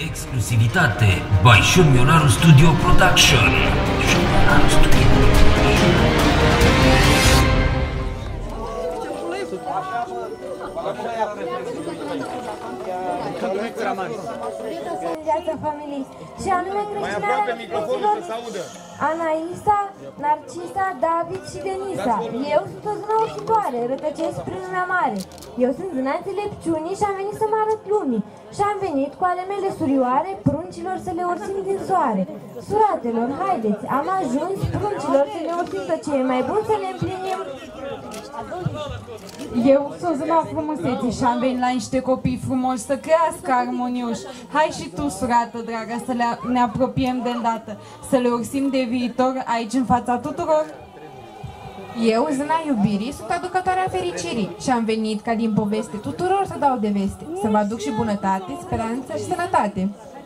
exclusivitate by Șomionaru Studio Production. Șomionaru Studio și anume creștinarea microfonilor Anaisa, Narcisa, David și Denisa. Eu sunt o zână ușitoare, rătăcesc prin lumea mare. Eu sunt zâna înțelepciunii și am venit să mă arăt lumii. Și am venit cu ale mele surioare pruncilor să le ursim din soare. Suratelor, haideți, am ajuns pruncilor să le ursim tot ce e mai bun să le împlinim. Eu sunt zâna frumuseții și am venit la niște copii frumoși să crească armonioși. Hai și tu, surată dragă, să ne apropiem de îndată, să le ursim de viitor aici în fața tuturor. Eu, zâna iubirii, sunt aducătoarea fericirii și am venit ca din poveste tuturor să dau de veste, să vă aduc și bunătate, speranță și sănătate.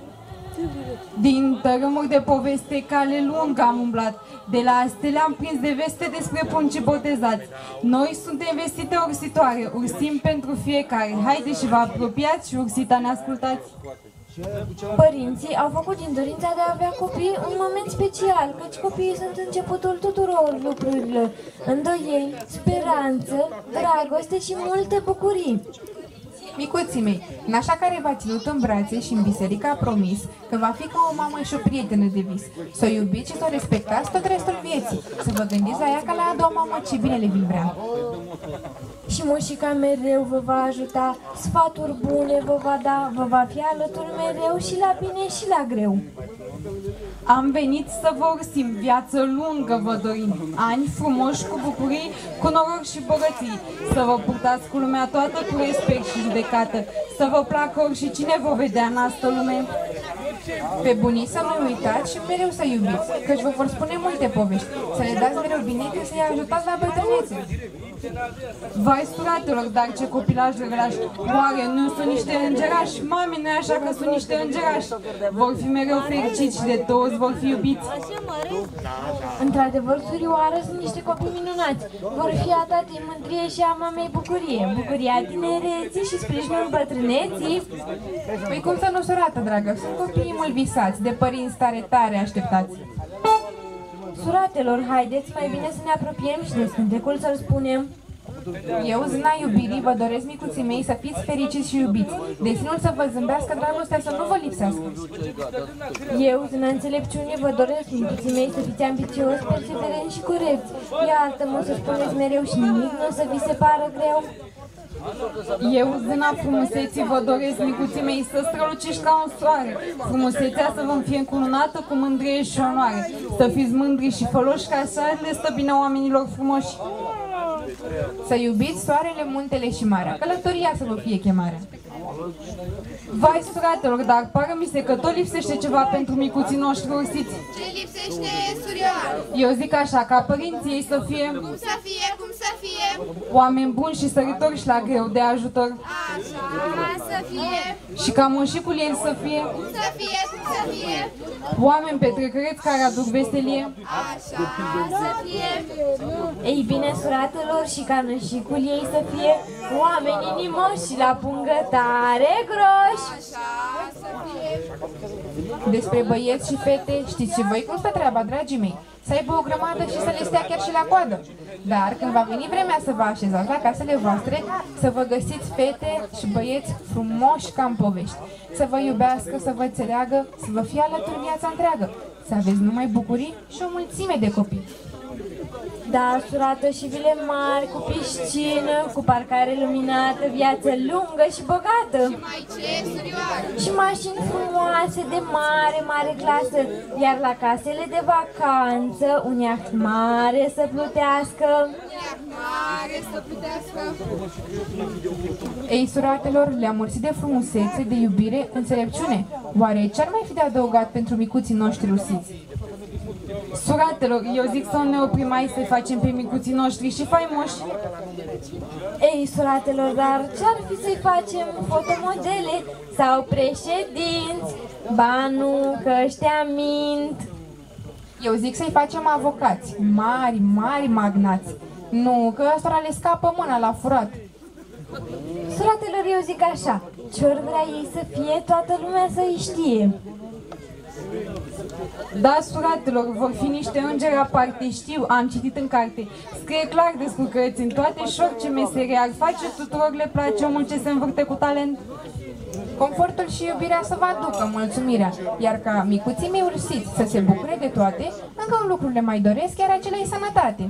Din tărâmuri de poveste cale lungă am umblat, de la stele am prins de veste despre pruncii botezați. Noi suntem vestite ursitoare, ursim pentru fiecare. Haideți și vă apropiați și ursita ne ascultați. Părinții au făcut din dorința de a avea copii un moment special, căci copiii sunt începutul tuturor lucrurilor, îndoieli, speranță, dragoste și multe bucurii. Micuții mei, nașa care v-a ținut în brațe și în biserică a promis că va fi ca o mamă și o prietenă de vis, să o iubiți și să o respectați tot restul vieții, să vă gândiți la ea ca la a doua mamă, ce bine le vin vrea. Și mușica mereu vă va ajuta, sfaturi bune vă va da, vă va fi alături mereu și la bine și la greu. Am venit să vă ursim, viață lungă vă dorim, ani frumoși cu bucurii, cu noroc și bogății, să vă purtați cu lumea toată cu respect și judecată, să vă placă oricine vă vedea în asta lume. Pe bunii să nu uitați și mereu să iubiți, căci vă vor spune multe povești, să le dați mereu binete, să-i ajutați la bătrânețe. Vai, suratelor, dar ce copilaj drăgălași, oare nu sunt niște îngerași? Mami, nu-i așa că sunt niște îngerași? Vor fi mereu fericiți și de toți vor fi iubiți. Într-adevăr, surioară, sunt niște copii minunați. Vor fi a tatei mândrie și a mamei bucurie, bucuria tinereții și sprijinul bătrâneții. Păi cum să nu, surată dragă, sunt copiii mult visați, de părinți tare, tare așteptați. Suratelor, haideți mai bine să ne apropiem și de scântecul să-l spunem. Eu, zâna iubirii, vă doresc, micuții mei, să fiți fericiți și iubiți. Destinul să vă zâmbească, dragostea să nu vă lipsească. Eu, zâna înțelepciunii, vă doresc, micuții mei, să fiți ambițioși, perseverenți și corecți. Iartă-mă să spuneți mereu și nimic nu o să vi se pară greu. Eu, zâna frumuseții, vă doresc, micuții mei, să străluciți ca un soare. Frumusețea să vă fie încununată cu mândrie și onoare. Să fiți mândri și foloși ca soarele, stă bine oamenilor frumoși. Să iubiți soarele, muntele și marea, călătoria să vă fie chemarea. Vai, suratelor, dar pară-mi se că tot lipsește ceva pentru micuții noștri ursiți. Ce lipsește, surioară? Eu zic așa, ca părinții ei să fie... Cum să fie, cum să fie? Oameni buni și săritori și la greu de ajutor. Așa, să fie. Și ca moșicul ei să fie... Cum să fie, cum să fie? Oameni petrecăreți care aduc veselie. Așa, să fie. Ei bine, suratelor, și ca nășicul ei să fie oameni inimoși și la pungătare groși. Așa, să fie. Despre băieți și fete, știți și voi cum stă treaba, dragii mei? Să aibă o grămadă și să le stea chiar și la coadă. Dar când va veni vremea să vă așezați la casele voastre, să vă găsiți fete și băieți frumoși ca în povești. Să vă iubească, să vă înțeleagă, să vă fie alături viața întreagă. Să aveți numai bucurii și o mulțime de copii. Da, surată, și vile mari, cu piscină, cu parcare luminată, viață lungă și bogată. Și mai ce, surioară? Și mașini frumoase de mare, mare clasă, iar la casele de vacanță, un iaht mare să plutească. Iar mare să putească. Ei, suratelor, le-am mulțit de frumusețe, de iubire, înțelepciune. Oare ce-ar mai fi de adăugat pentru micuții noștri ursiți? Suratelor, eu zic să ne oprim aici, să-i facem pe micuții noștri și faimoși. Ei, suratelor, dar ce-ar fi să-i facem fotomodele sau președinți? Ba nu, că ăștia mint. Eu zic să-i facem avocați, mari, mari magnați. Nu, că ăstora le scapă mâna la furat. Suratelor, eu zic așa, ce-or vrea ei să fie, toată lumea să-i știe. Da, suratelor, vor fi niște îngeri aparte, știu, am citit în carte. Scrie clar despre cărți în toate și orice meserie ar face, tuturor le place omul ce se învârte cu talent. Confortul și iubirea să vă aducă mulțumirea, iar ca micuții mei ursiți să se bucure de toate, încă un lucru le mai doresc, chiar acela e sănătate.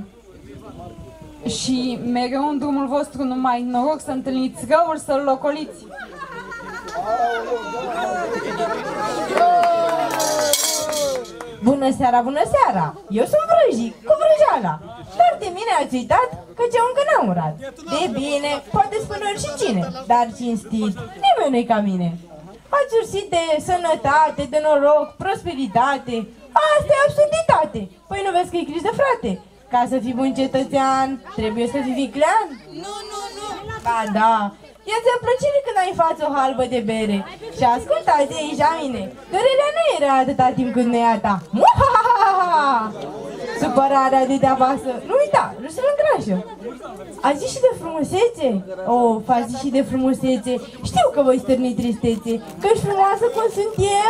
Și mereu în drumul vostru numai noroc să întâlniți, răul să-l locoliți. Bună seara, bună seara! Eu sunt Vrăjic, cu vrăjeala. Dar de mine ați uitat că eu încă n-am urat. De bine, poate spune oricine, dar cinstit, nimeni nu-i ca mine. Ați ursit de sănătate, de noroc, prosperitate. Asta e absurditate. Păi nu vezi că e criză, frate? Ca să fii bun cetățean, trebuie să fii viclean. Nu, nu, nu! Ba da, ia ți-a plăcere când ai în față o halbă de bere. Și ascultați aici la mine, durerea nu era atâta timp cât nu e a ta. Muhahaha! Supărarea de deavasă, nu uita, râsul îngrașă. Azi și de frumusețe? Oh, faci și de frumusețe. Știu că voi stârni tristețe, că-și frumoasă cum sunt eu.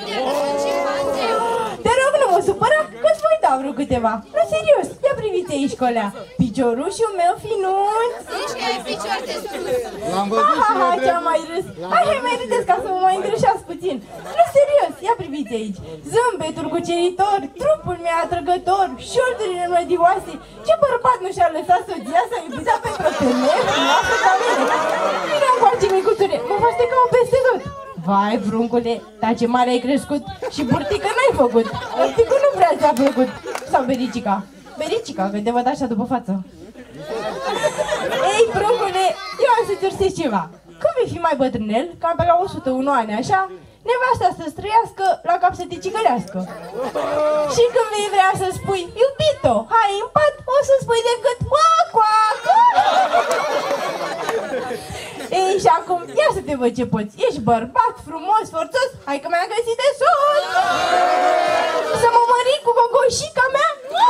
Te rog, nu mă supăra, că-ți voi da vreo câteva. Nu, serios, ia priviți aici, colea. Piciorușul meu finuț. Zici că ai picior de sus! L-am văzut și eu de... Ce-am mai râs. Hai, mai râdeți ca să mă mai îndrășați puțin. Nu, serios, ia priviți aici. Zâmbetul cuceritor, trupul meu atrăgător, șordurile mlădioase. Ce bărbat nu și-a lăsat soția să iubita pentru o femeie frumoasă ca mine? Vino încoace, micuțule, mă faci de cam peste tot. Vai, pruncule, dar ce mare ai crescut și burtică n-ai făcut. Burticul nu prea ți-a plăcut. Sau bericica. Bericica, că te văd așa după față. Ei, pruncule, eu am să-ți ursesc ceva. Când vei fi mai bătrânel, cam pe la 101 ani, așa, nevasta să-ți trăiască la cap să te cicălească. Și când vei vrea să spui, iubito, hai în pat, o să spui decât quack, quack. Ei, și acum, ia să te văd ce poți. Ești bărbat, frumos, forțos, hai că mi-am găsit de sus. Să mă mări cu gogoșica mea?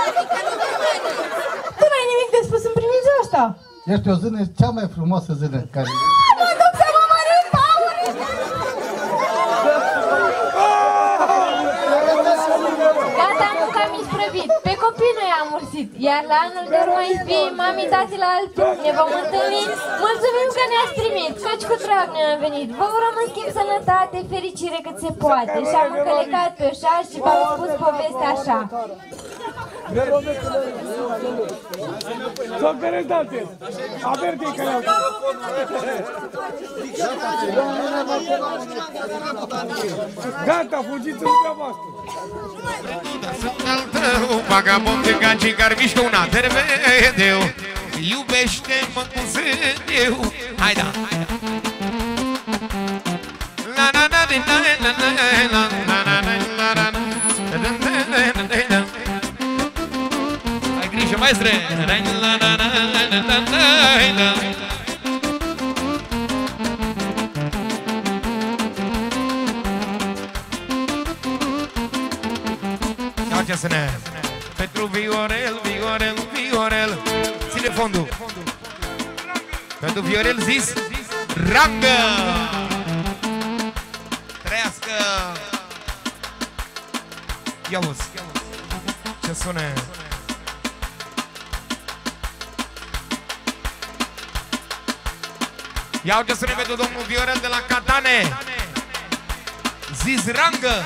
Tu n-ai nimic de spus în privința asta. Ești o zână, cea mai frumoasă zână care... Mă duc să mă mări, Paul! Gata, am mâncat isprăvit. Pe copii nu i-am ursit. Iar la anul de urmă fie mami, tati la altul. Ne vom întâlni. Mulțumim că ne-ați trimit. Căci cu drag ne-am venit. Vă urăm în schimb sănătate, fericire cât se poate. Și am încălecat pe oșa și v-am spus povestea așa. Solidaritate! Averti că le-au... Gata, fugiți în lumea voastră! Vagabond de gagicar, mișcă una, tervedeu. Iubește-mă cum sunt eu. Hai da! La la la la la la la la la la la. Ai grijă, maestre! Ia să-ne pentru Viorel, Viorel, Viorel. Ține fondul. Pentru Viorel zis Rangă. Trăiască. Ia-uzi ce sune. Ia uite să ne vedem domnul Viorel de la Catane. Zis Rangă.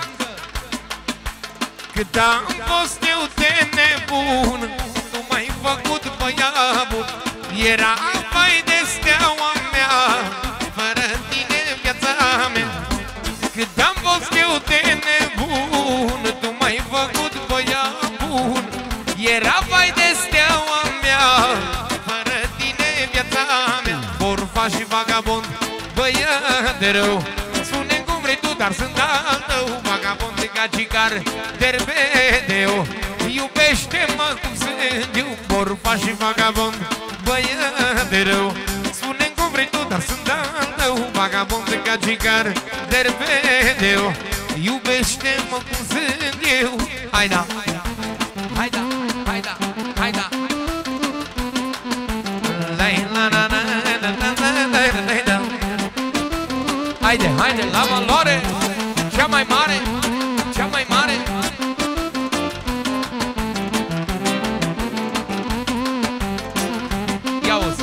Cât am fost eu de nebun, nu m-ai făcut băiat bun. Era vai de steaua mea, fără tine viața mea. Cât am fost eu de nebun, tu m-ai făcut băiat bun. Era vai de steaua mea, fără tine viața mea. Borfa și vagabond, băiat de rău, spune-mi cum vrei tu, dar sunt al tău. Vagabond de gagicar, derbedeu, iubește-mă cum sunt eu. Borfa și vagabond, băiat de rău, spune-mi cum vrei tu, dar sunt al tău. Vagabond de gagicar, derbedeu, iubește-mă cum sunt eu. Hai da, hai da, hai da, hai da. La la la la la la la. Haide, haide, la valoare, cea mai mare, cea mai mare. Ia-uzi.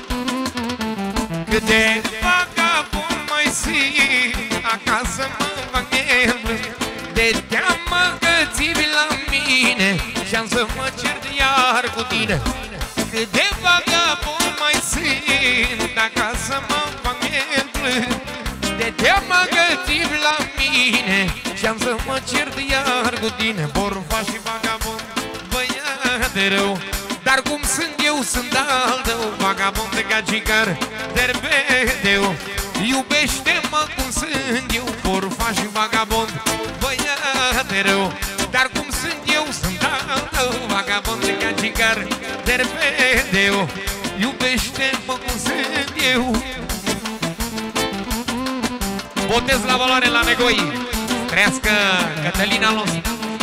Câte vagabond mai simt, acasă mă fac el, de teamă că ții la mine și-am să mă cert iar cu tine. Câte vagabond mai simt, acasă mă fac el, de teamă că ții la mine și-am să mă cert iar cu tine. Borfa și vagabond, băiat de rău, dar cum sunt eu, sunt al tău. Vagabond de gagicar, derbedeu, iubește-mă cum sunt eu. Borfa și vagabond, băiat de rău, dar cum sunt eu, sunt al tău. Vagabond de gagicar, derbedeu, iubește-mă cum sunt eu. Botez la valoare la Negoi. Trăiască Cătălina Los.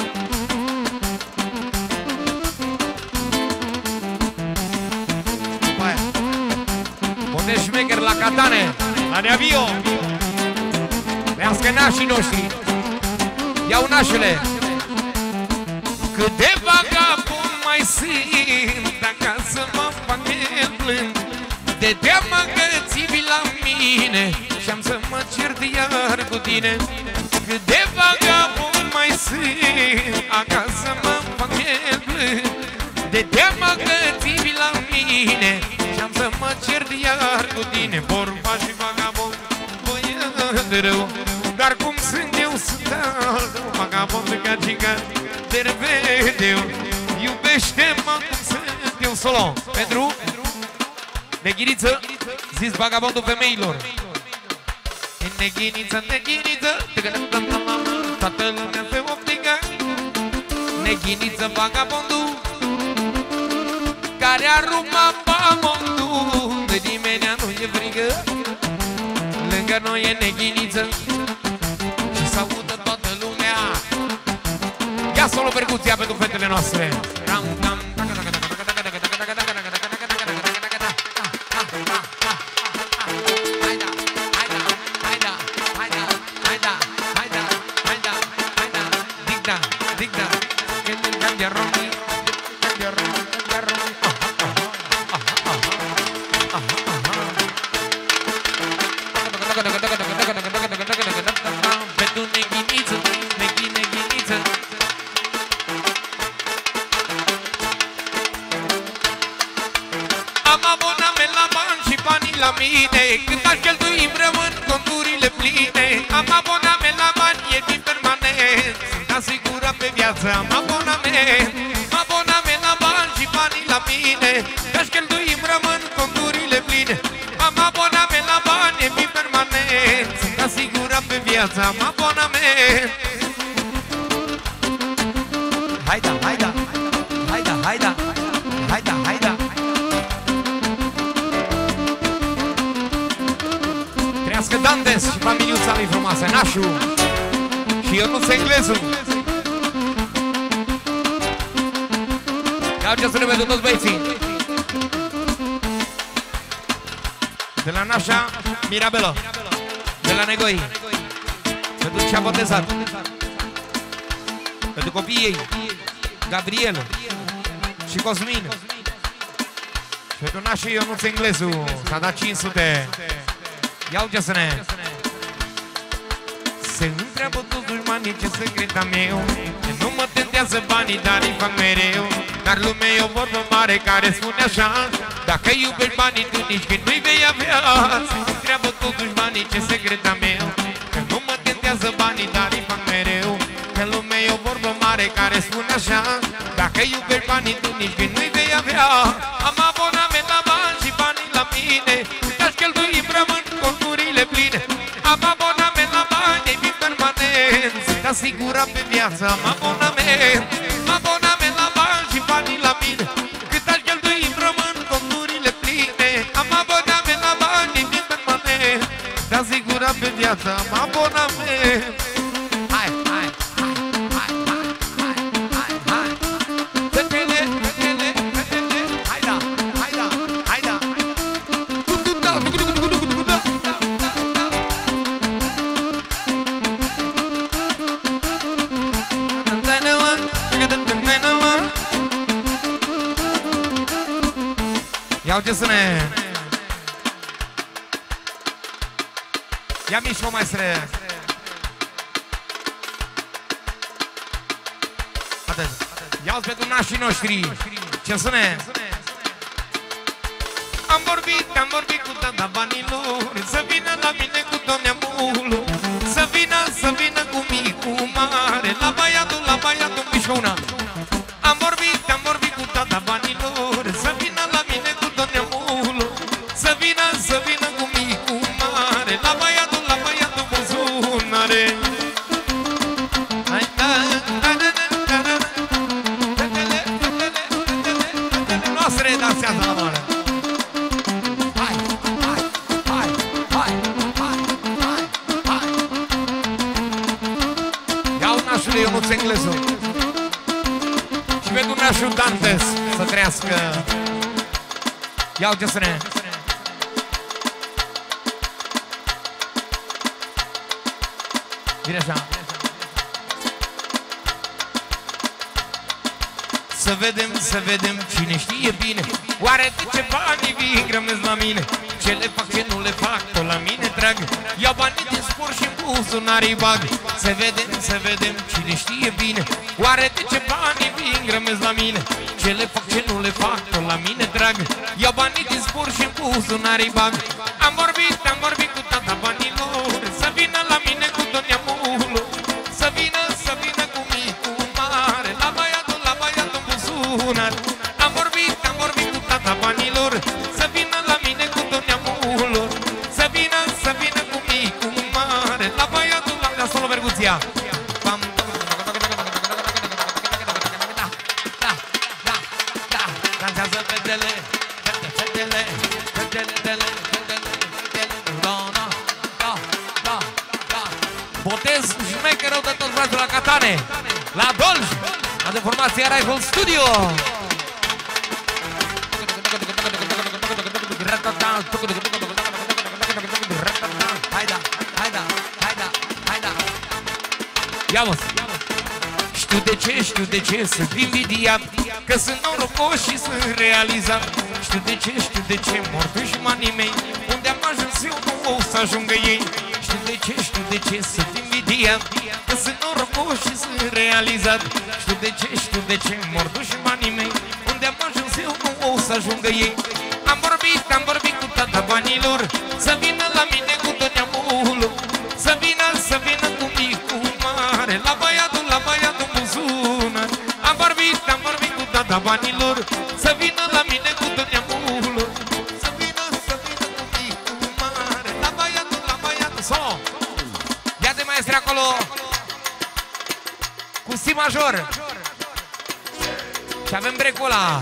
Botez șmecher la Catane, la Neavio. Trăiască nașii noștri. Iau nașule. Câte vagabond mai simt, dacă să mă fac plând, de teamă că ții la mine și-am să mă cert iar cu tine. Cât de vagabond mai sunt, acasă mă fac plând, de teamă că ții la mine și-am să mă cert iar cu tine. Borba și vagabond, băiat de rău, dar cum sunt eu, sunt al tău. Vagabond de gagicar, derbedeu, iubește-mă cum sunt eu. Solo, pentru Neghiniță, zis vagabondul femeilor. Neghiniță, neghiniță, toată lumea se optică. Neghiniță, vagabondul care aruma pamondul, de nimeni nu e frică. Lângă noi e neghiniță și s-audă toată lumea. Ia solo percuția pentru fetele noastre. Ram, ram, cât aș cheltui împreună conturile pline. Am abonament la bani, e din permanent, sunt asigurat pe viață. Am abonament la bani și banii la mine, că aș cheltui împreună conturile pline. Am abonament la bani, e din permanent, sunt asigurat pe viață. Am abonament. Haida, haida, haida, haida, haida, haida. Trăiască Dantes și familiuța lui frumoasă, Nașu și Ionuț Englezu. Iau ce sună pentru toți băieții. De la Nașa, Mirabela. De la Negoi, pentru ce-a botezat. Pentru copiii ei, Gabriel și Cosmin. Și pentru Nașa Ionuț Englezu s-a dat 500. Iau ce să ne. Se întreabă toți dușmanii ce secreta meu, că nu mă tentează banii, dar îi fac mereu. Dar lumea e o vorbă mare care spune așa: dacă iubești banii, tu nici când nu-i vei avea. Se întreabă toți dușmanii ce secreta meu, că nu mă tentează banii, dar îi fac mereu. Că lumea e o vorbă mare care spune așa: dacă iubești banii, tu nici când nu-i vei avea. Am abonament la bani și banii la mine, că-aș cheltui împreună conturile pline. Am abonament la bani, e din permanent, sunt asigurat pe viață. Am abonament la bani și banii la mine, cât aș cheltui împreună conturile pline. Am abonament la bani, e din permanent, sunt asigurat pe viață. Am abonament. Hai, hai, hai, hai, hai, hai, hai. Fetele, fetele, fetele, hai da, hai da, hai da. Ia uite să ne... Ia mișcă, maestre. Atât. Ia uite pentru nașii noștri. Ce sune? Am vorbit cu tata banilor, să vină la mine cu tot neamul. Să vină cu micu mare, la băiatul mișcă una. Am vorbit cu tata banilor, să vină la mine cu tot neamul. Să vină cu micu mare, la băiatul buzunare. Noastre dansează la mare. Eu nu-ți engleză. Și pentru nașul Dantes să trăiască. Ia uite să ne... Vine așa. Să vedem cine știe bine. Oare de ce banii vii grămesc la mine? Ce le fac, ce nu le fac, tot la mine trag. Iau banii din spor și în buzunarii bag. Să vedem cine știe bine. Oare de ce banii vii grămesc la mine? Ce le fac, ce nu le fac, tot la mine trag. Iau banii din spor și în buzunarii bag. Am vorbit cu tata banilor, să vină la mine cu tot neamul. Să vină cu micu mare, la băiatul buzunar. Am vorbit cu tata banilor, să vină la mine cu tot neamul. Să vină cu micu mare, la băiatul la solo verguția. Dansează fetele. Botez șmecherul de toți frații la Catane, la Dolj, la de formația Rifle Studio. Haida. Ia-mă. Știu de ce sunt invidiat, că sunt norocos și sunt realizat. Știu de ce mortuși manii mei, unde am ajuns eu nu o să ajungă ei. Știu de ce sunt invidiat, că sunt norocos și sunt realizat. Știu de ce mortuși manii mei, unde am ajuns eu nu o să ajungă ei. Am vorbit cu tata banilor, să vină la mine cu tot neamul. Să vină cu micu mare, la băiatul buzunar. Am vorbit cu tata banilor, să vină la mine cu tot neamul. Să vină cu micu mare, la băiatul solo. Ia-te maestre acolo cu si major. Și avem break-ul ăla.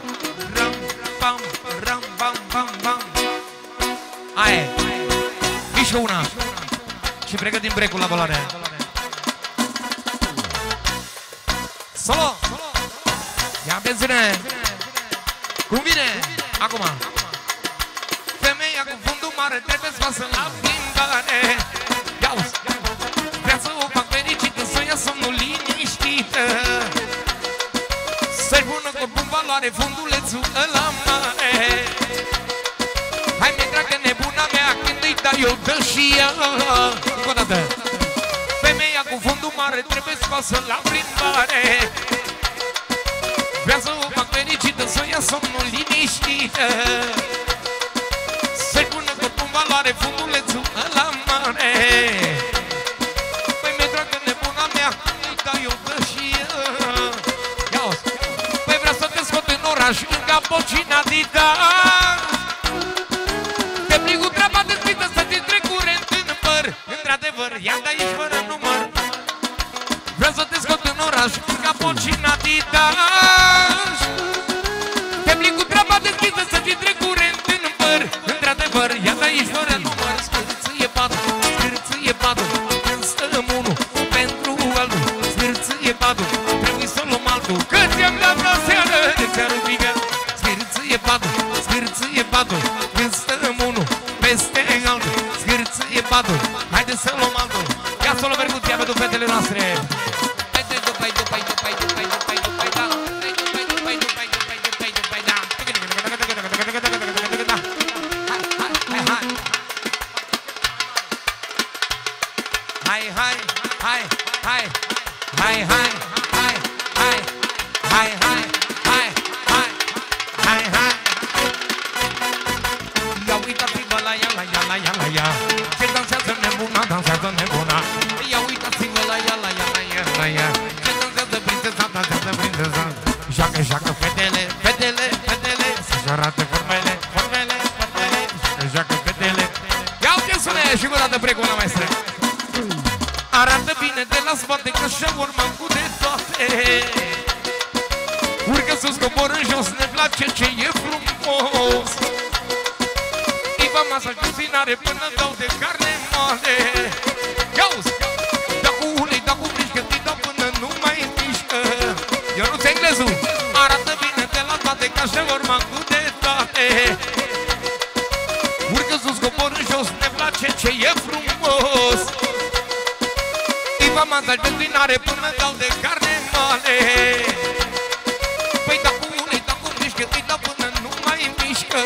Ram. Aia e. Mișcă una. Și pregătim break-ul la valoare. Solo. Ia benzină. Cum vine? Acum. Femeia cu fundul mare trebuie scoasă la plimbare. Ia-uzi. Vrea să o fac fericită, să o ia somnul liniștită. Să-i pună corpul în valoare fundulețul ăla mare. Hai mi-e dragă nebuna mea, când îi dai eu dă și ea. Încă o dată. Femeia cu fundul mare trebuie scoasă la plimbare. Vrea să o fac fericită, să o ia somnul liniștită. Să-i pună corpul în valoare fundulețul ăla mare. Păi mi-e dragă nebuna mea, când îi dai eu dă și ea. Ia-o-ți. Păi vreau să te scot în oraș, în Capocina Dita. Te plig cu treaba despită, să-ți trec curent în păr. Într-adevăr, ia de aici fără număr. Vreau să te scot în oraș, în Capocina Dita. Te plig cu treaba despită, să-ți trec curent în păr. Într-adevăr, ia de aici fără număr. Scârțâie patul, când stăm unul pentru altul. Scârțâie patul, trebuie să luăm altul, că ți-am dat la seară de ți-ar obliga. Scârțâie patul, când stăm unul peste altul. Scârțâie patul, haideți să luăm altul. Ia să o luăm verguția pentru fetele noastre. hai, hai, hai, hai, hai, hai, hai, hai, hai, hai, hai, hai, hai, hai. Ia uitați-vă la ea, la ea, la ea, la ea, ce dansează nebuna, dansează nebuna. Ia uitați-vă la ea, la ea, la ea, la ea, ce dansează prințesa, dansează prințesa. Joacă, joacă fetele, fetele, fetele, să-și arate formele, formele, formele, joacă fetele. Ia uite sună și cu o dată precum la maestre. Arată bine de la spate, că și-a urmat cu de toate. Urcă sus, coboră în jos, ne place ce e frumos. Îi va masa cuzinare până dau de carne moale. Ia-uzi, dă cu ulei, dă cu frișcă, îi dau până nu mai mișcă. Eu nu-ți englezul. Arată bine de la toate, ca și-a urmat cu de toate. Urcă sus, coboră în jos, ne place ce e frumos. Îi va masa cuzinare până dau de carne moale. Păi dau cu ulei, dau cu frișcă, îi dau până nu mai mișcă.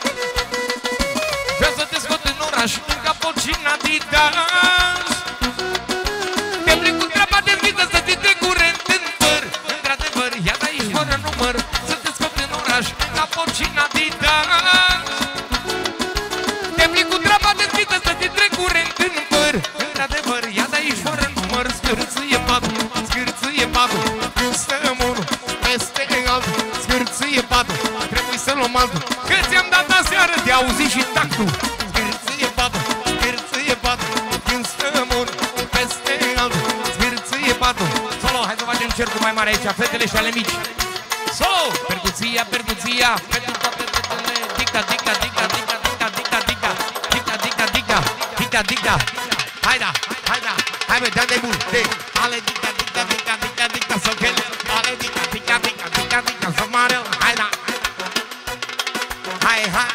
Vreau să te scot în oraș, lângă Polcina Didaș. Te plec cu treaba de vită, să ți te curent în păr. Într-adevăr, ia de aici fără număr, să te scot în oraș, lângă Polcina Didaș. Te plec cu treaba de vită, să ți te curent în păr. Într-adevăr, ia de aici fără număr, scârțâie patul, scârțâie patul. Stăm unul peste altul, scârțâie patul, trebuie să luăm altul. Că ți-am dat aseară, te auzi și tactul. Scârțâie patul, scârțâie patul, când stăm unul peste altul, scârțâie patul. Solo, hai să facem cercul mai mare aici, fetele și ale mici. Solo, percuția, percuția, pentru toate fetele. Dica, dica, dica, dica, dica, dica, dica, dica, dica, dica, dica, dica. Hai da, hai da, hai bă, dă de bun, de. Ale dica, dica, dica, dica, dica, să chele. Ale dica, dica, dica, dica, dica, să mare. Hai da. Hai, hai.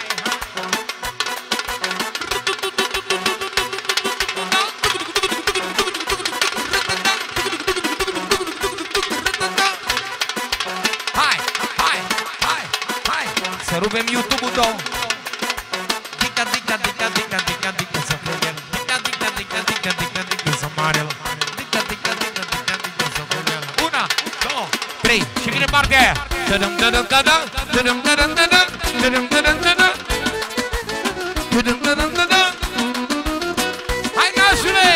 Hai, hai, hai, hai. Să rupem YouTube-ul tău. Dica, dica, dica, dica, dica, dica, să plegem. Dica, dica, dica, dica, dica, dica, să mare. Dica, dica, dica, dica, dica, să plegem. 1, 2, 3 și vine partea aia. Tadam, tadam, tadam, tadam, tadam, tadam, tadam, tadam, tadam. Tadam, tadam, tadam. Hai, nașule!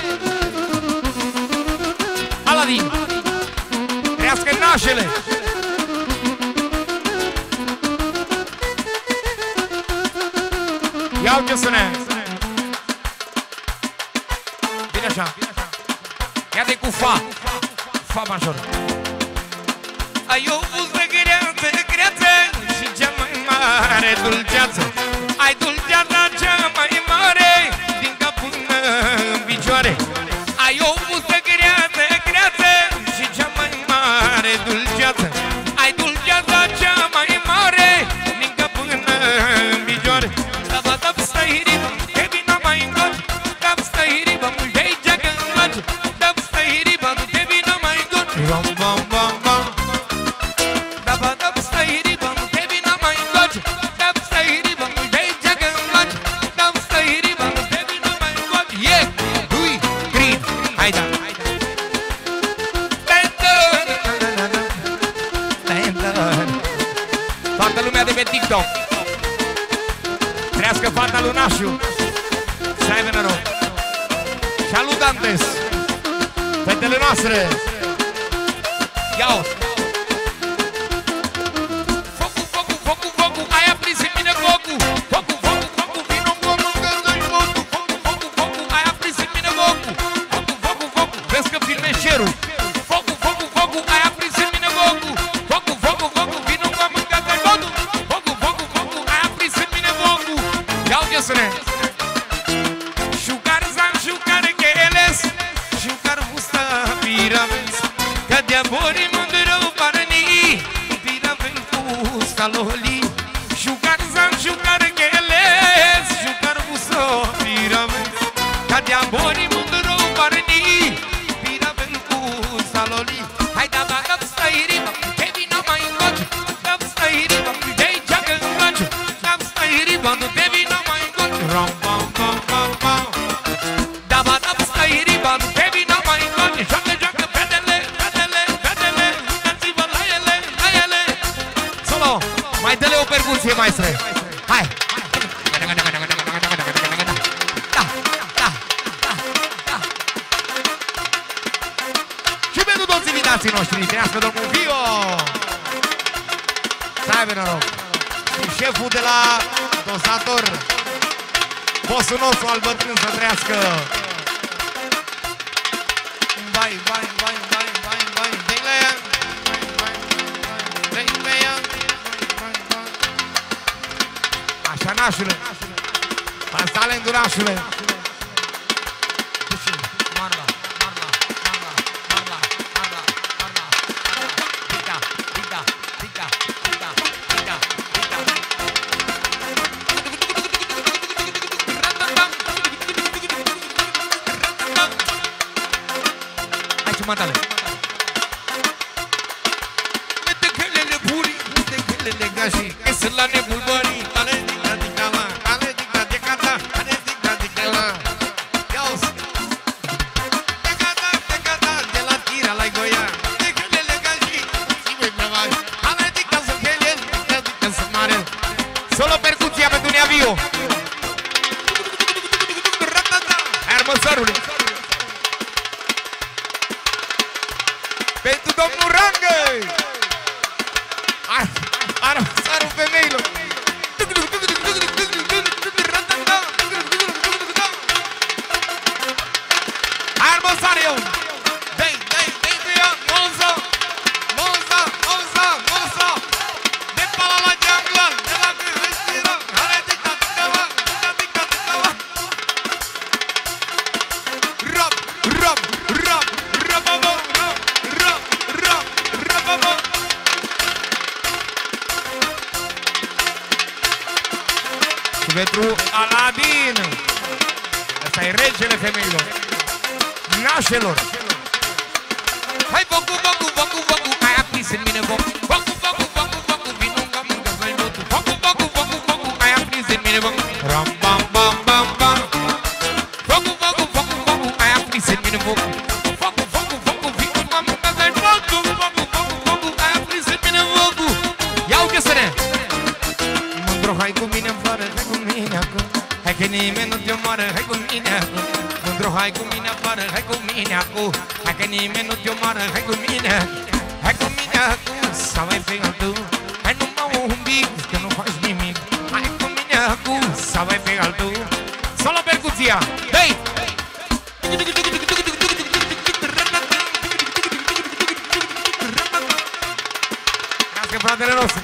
Aladin! Trească nașele! Ia uite să-ne! Bine așa! Ia de cu fa! Fa major! Ai o buză greață, greață și cea mai mare dulceață. Ai dulceața cea mai mare din cap până în picioare. Ai o buză greață, greață și cea mai mare dulceață. Ai dulceața cea mai mare din cap până în picioare. Dab stai ribă, te vino mai încoace. Dab stai ribă, mult-i geacă încoace. Dab stai ribă, te vino mai încoace. Bam, bam, bam, bam. Dab stai ribă, te vino mai încoace. Dab stai ribă, mult-i geacă încoace. Dab stai ribă, te vino mai încoace. E, dui, trin, hai da. Toată lumea de pe TikTok. Trească fata lui Nașu. Să aibă noroc. Salut, Dantes. Fetele noastre. Ia-o. Focul, focul, focul, focul. Ai aprins în mine focul. Focul, focul, focul. Vino cu mâncări focul. Focul, focul, focul. Ai aprins în mine focul. Focul, focul, focul. Vezi că filmezi cerul. Focul, focul, focul. Ai aprins în mine focul. Focul, focul, focul. Vino cu mâncări focul. Focul, focul, focul. Ai aprins în mine focul. Ia uite să-ne. Șucar zan, șucar cheles, șucar fusta piramens. Că de-a bori mândrău parni, piramens fusta loli. Șucar zan, șucar cheles, șucar fusta piramens. Că de-a bori mândrău parni, piramens fusta loli. Hai da, da, da, stai riba, te vino mai încoace. Da, stai riba, te-i ceacă încoace. Da, stai riba, nu te vino mai încoace. Ram, pam, pam, pam, pam. Da, ba, da, stai riba, invitații noștri. Trească domnul Vio! Să aibă noroc! Și șeful de la dosator, bossul nostru al bătrân să trăiască! Vai, vai, vai, vai, vai, vai, dă-i ea! Dă-i ea! Așa, nașule! Pasale îndurașule! Marla, Marla, Marla, Marla, Marla, Marla, Pica, pica, pica, pica, pica, pica. Hai ce matale. Mete călele buri, mete călele gași, că sunt la nebulbării, ale dica dica la, ale dica dica da, ale dica dica la. Ia-o-ți! Solo percuția pentru Neaviu. Hermăsărule. Pentru domnul Rangă. Armăsărul femeilor. Armăsare eu. Dai, dai, dai, dai, Monza. Monza, Monza, Monza. De pala la geamla, de la gândire. Hai de catăva, de catăva. Rap, rap, rap, rapamo, rap, rap, rap, rapamo. Și pentru Aladin. Ăsta e regele femeilor. Nașelor. Hai vocu, vocu, vocu, vocu. Ai aprins în mine vocu. Vocu, vocu, vocu, vocu. Vino ca mâncă să-i votu. Vocu, vocu, vocu, vocu. Ai aprins în mine vocu. Ram, bam, bam, bam, bam. Vocu, vocu, vocu, vocu. Ai aprins în mine vocu. Vocu, vocu, vocu. Vino ca mâncă să-i votu. Vocu, vocu, vocu. Ai aprins în mine vocu. Ia uite să ne. Mândro, hai cu mine în floare, hai cu mine acum. Hai că nimeni nu te omoară, hai cu mine acum. Mândro, hai cu mine afară, hai cu mine acum. Hai că nimeni nu te omoară, hai cu mine. Hai cu mine acum, sau ai pegat tu. Hai numai un pic, că nu faci nimic. Hai cu mine acum, sau ai pegat tu. Solo percuția, dă-i! Nască fratele nostru.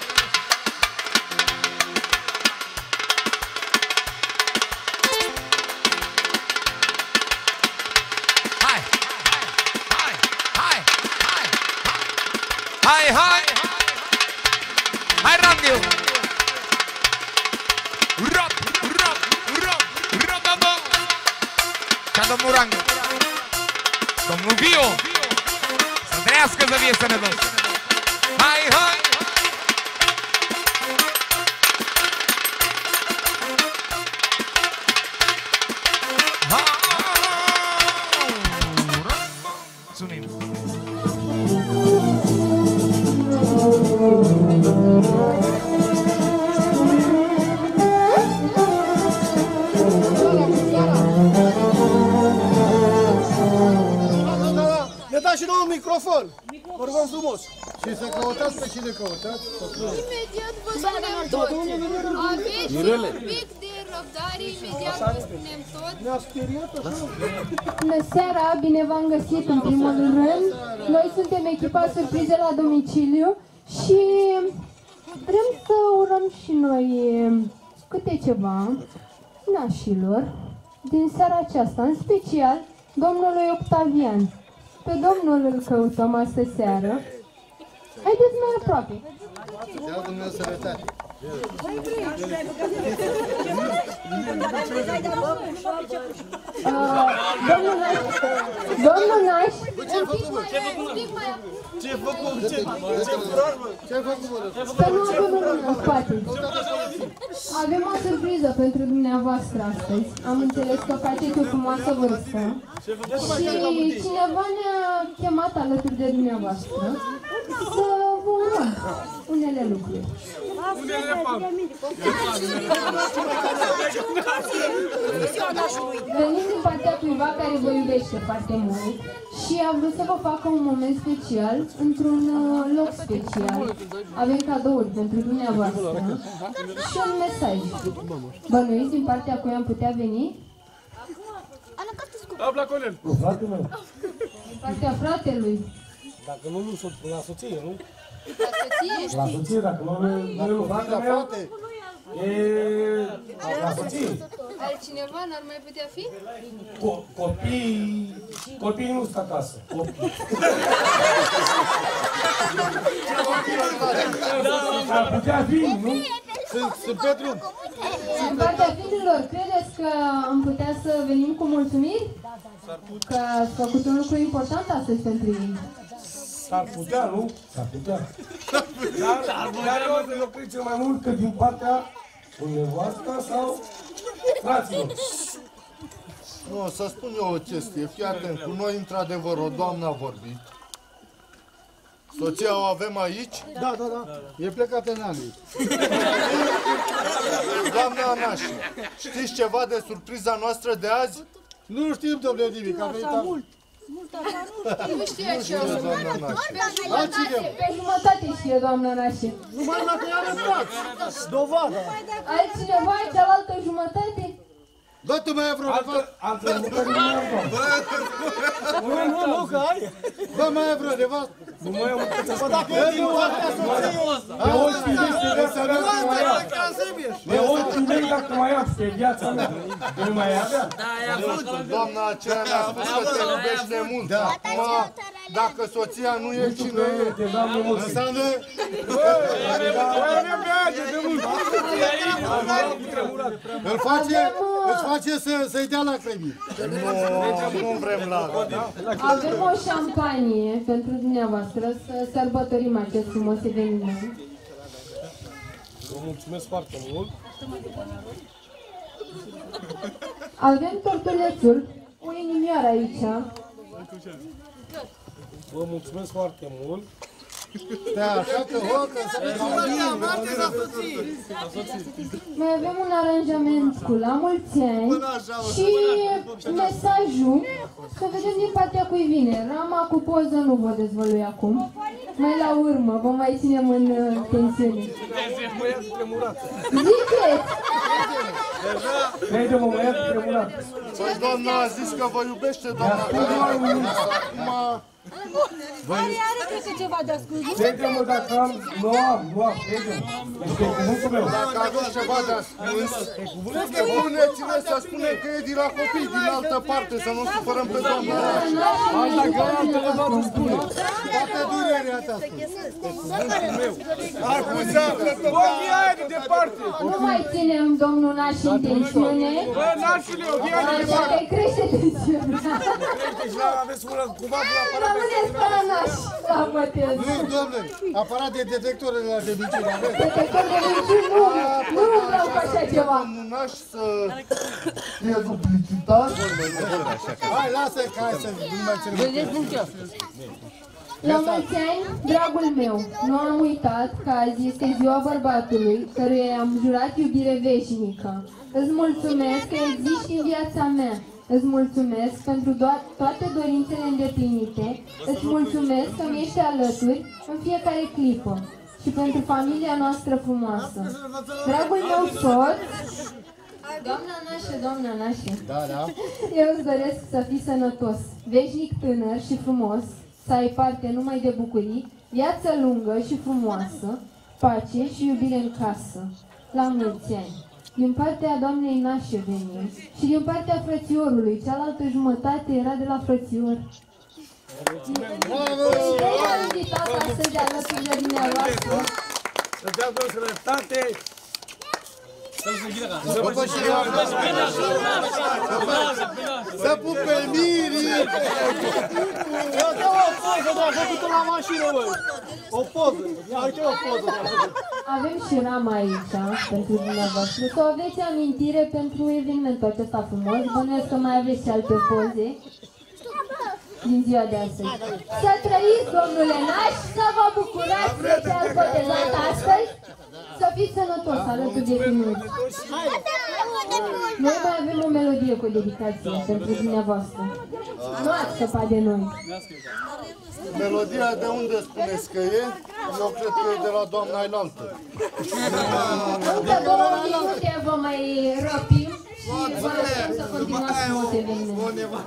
Hai, hai! Hai, Randiu! Rap, rap, rap, rap, rap! Ca domnul Randiu! Domnul Vio! Să trăiască, să fie sănătos! Hai, hai! Mulțumim! Ne dați și nouă un microfon. Vă rugăm frumos. Și să căutați pe cine căutați. Imediat vă spunem tot. Aveți un pic de răbdare, imediat vă spunem tot. Ne-a speriat așa. Bună seara, bine v-am găsit în primul rând. Noi suntem echipa surprize la domiciliu și vrem să urăm și noi câte ceva nașilor din seara aceasta, în special domnului Octavian. Pe domnul îl căutăm astă seară. Haideți mai aproape. Ia Dumnezeu sănătate. Domnul Naș. Ce-ai făcut? Ce-ai făcut? Să nu avem în spate. Avem o surpriză pentru dumneavoastră astăzi. Am înțeles că faceți o frumoasă vârstă. Și cineva ne-a chemat alături de dumneavoastră să vă urmăm unele lucruri. Venim din partea cuiva care vă iubește foarte mult și a vrut să vă facă un moment special într-un loc special. Avem cadouri pentru dumneavoastră și un mesaj. Bănuiți din partea cui am putea veni? Da, Blaconel. Fratele meu. Din partea fratelui. Dacă nu, la soție, nu? La soție, dacă nu e lui fratele meu, e la soție. Altcineva n-ar mai putea fi? Copiii nu sunt acasă. Ar putea fi, nu? Sunt Petru. Din partea fiilor, credeți că am putea să venim cu mulțumiri? Că ați făcut un lucru important astăzi pentru ei. S-ar putea, nu? S-ar putea. Dar eu cred cel mai mult că din partea dumneavoastră sau fraților. Nu, să spun eu o chestie, fii atent, cu noi într-adevăr o doamnă a vorbit. Soția o avem aici? Da. E plecată în Anglia. Doamna Anașe, știți ceva de surpriza noastră de azi? Nu știm, domnule nimic, a venit mult. Nu știu ce doamna Anașe. Pe jumătate știe doamna Nașe. Numai dacă i-a răbdat. Dovadă. Altcineva, cealaltă jumătate? Bă, tu mai ai vreo nevastă? Altă lucruri nu mai am. Nu, că ai. Bă, mai ai vreo nevastă? Nu mai am cât să spun. Dacă e din partea soției ăsta. De oricine este viața mea că mai am. De oricine dacă mai am, este viața mea. Nu mai avea? Doamna aceea ne-a spus că te iubește mult. Acum, dacă soția nu e, cine e? Înseamnă... Îți face să-i dea lacrimii. Nu vrem lacrimi. Avem o șampanie pentru dumneavoastră să sărbătorim acest frumos eveniment. Vă mulțumesc foarte mult. Avem tortulețul, o inimioară aici. Vă mulțumesc foarte mult. Da, așa că hocă să ne Mai avem un aranjament cu la mulți ani și mesajul, să vedem din partea cui vine. Rama cu poză nu vă dezvălui acum. Mai la urmă, vă mai ținem în tensiune. Ziceți! Crede-mă, mă ia tremurat. Păi doamna a zis că vă iubește, doamna. Are cred că ceva de ascuns. Crede-mă dacă am, nu am, crede-mă. Este cuvântul meu. Dacă aveți ceva de ascuns, spuneți-ne să spune că e de la copii, din altă parte, să nu supărăm pe doamna. Asta că altele doar îmi spune. Toate durerea ta spune. Cuvântul meu. Acuzată, bă, via aia de departe. Nu mai ținem domnul Naș în tensiune. Bă, Nașule, o via de departe. Așa că crește tensiunea. Crește și la aveți cumva la aparat. Rămâneți pe la Naș, la bătez. Nu, domnule, aparat de detectorile la de minciuni, aveți? Detector de minciuni, nu vreau cu așa ceva. Nu naș să fie duplicitat. Hai, lasă-i, că hai să nu mai ținem. La mulți ani, dragul meu, nu am uitat că azi este ziua bărbatului, căruia i-am jurat iubire veșnică. Îți mulțumesc că existi în viața mea. Îți mulțumesc pentru toate dorințele îndeplinite. Îți mulțumesc că mi ești alături în fiecare clipă și pentru familia noastră frumoasă. Dragul meu soț, doamna Nașe, Da. eu îți doresc să fii sănătos, veșnic tânăr și frumos, să ai parte numai de bucurii, viață lungă și frumoasă, pace și iubire în casă. La mulți ani! Din partea doamnei Nașe venim și din partea frățiorului, cealaltă jumătate era de la frățior. Eu am invitat astăzi alături de dumneavoastră. Să dea Dumnezeu sănătate. Să pupe mirii! Eu dau o poză, dar a făcut-o la mașină, băi! O poză! Uite o poză! Avem și rama aici pentru dumneavoastră. Să o aveți amintire pentru evenimentul acesta frumos. Bănuiesc că mai aveți și alte poze. din ziua de astăzi. Să trăiți, domnule Naș, să vă bucurați de ce ați botezat astăzi, să fiți sănătos alături de primuți. Noi mai avem o melodie cu dedicație pentru dumneavoastră. Nu ați scăpat de noi. Melodia de unde spuneți că e? Eu cred că e de la doamna ailaltă. Încă 2 minute vă mai răpim și vă lăsăm să continuați frumos evenimentul.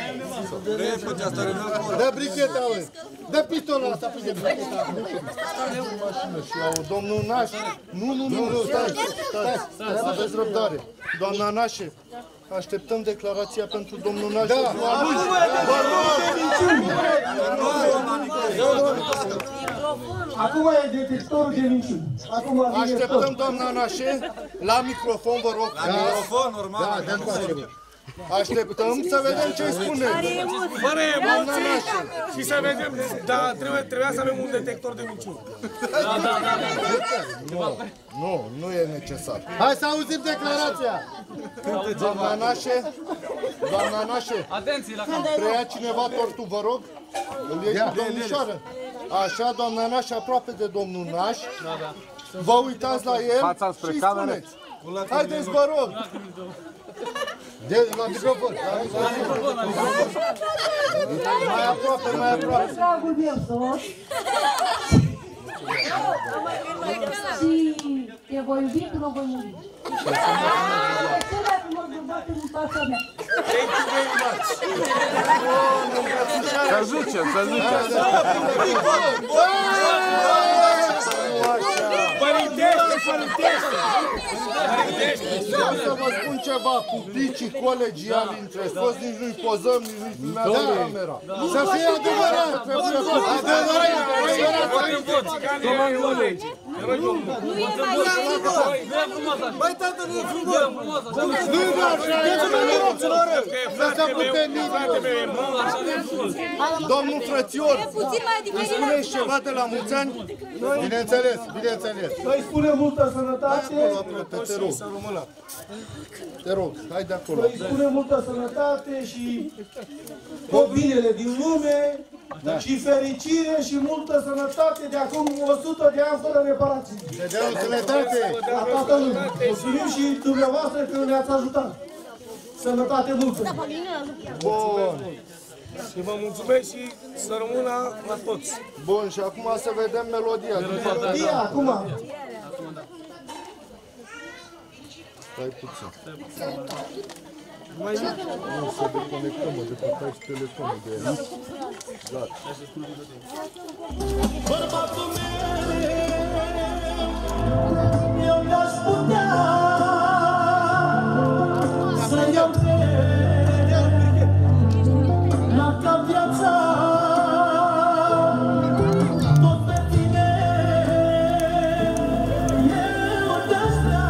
Dă bricheta, oi! Dă pistolul ăsta, pui de bricheta. Și au domnul Naș. Nu, stai, aveți răbdare. Doamna Nașe, așteptăm declarația pentru domnul Naș. Da, acum e detectorul de minciuni. Așteptăm doamna Nașe la microfon, vă rog. La microfon, normal. Da, dă încoace. Așteptăm să vedem ce spune. Fără emoții și să vedem, dar trebuia să avem un detector de minciuni. Nu e necesar. Hai să auzim declarația. Doamna Nașe, preia cineva tortul, vă rog? Îl iei cu domnișoară. Așa, doamna Nașe, aproape de domnul Naș. Vă uitați la el și spuneți. Haideți, vă rog. La microfon. Mai aproape. Dragul meu, sos. Și te voi iubi, tu nu voi muri. Cel mai frumos bărbat în fața mea. Să zicem. Părintește! Vreau să vă spun ceva, cu picii colegiali între toți, nici nu-i pozăm, nici nu-i filmează camera. Să fie adevărat! Băi, tată, nu e frumos! Domnul frățior, îmi spuneți ceva de la mulți ani? Bineînțeles. Noi spunem multă sănătate. Te rog, hai de acolo. Noi spunem multă sănătate și tot binele din lume și fericire și multă sănătate de acum 100 de ani fără reparații. De dea o sănătate! La toată lumea. Mulțumim și dumneavoastră că ne-ați ajutat. Sănătate multă! Bun! Și vă mulțumesc și să rămână la toți. Bun, și acum să vedem melodia. Melodia, acum. Stai puțin. Nu, să deconectăm, de pe aici telefonul de el. Gata. Bărbatul meu, eu mi-aș putea să iau la ca viața tot pe tine, eu te-aș vrea.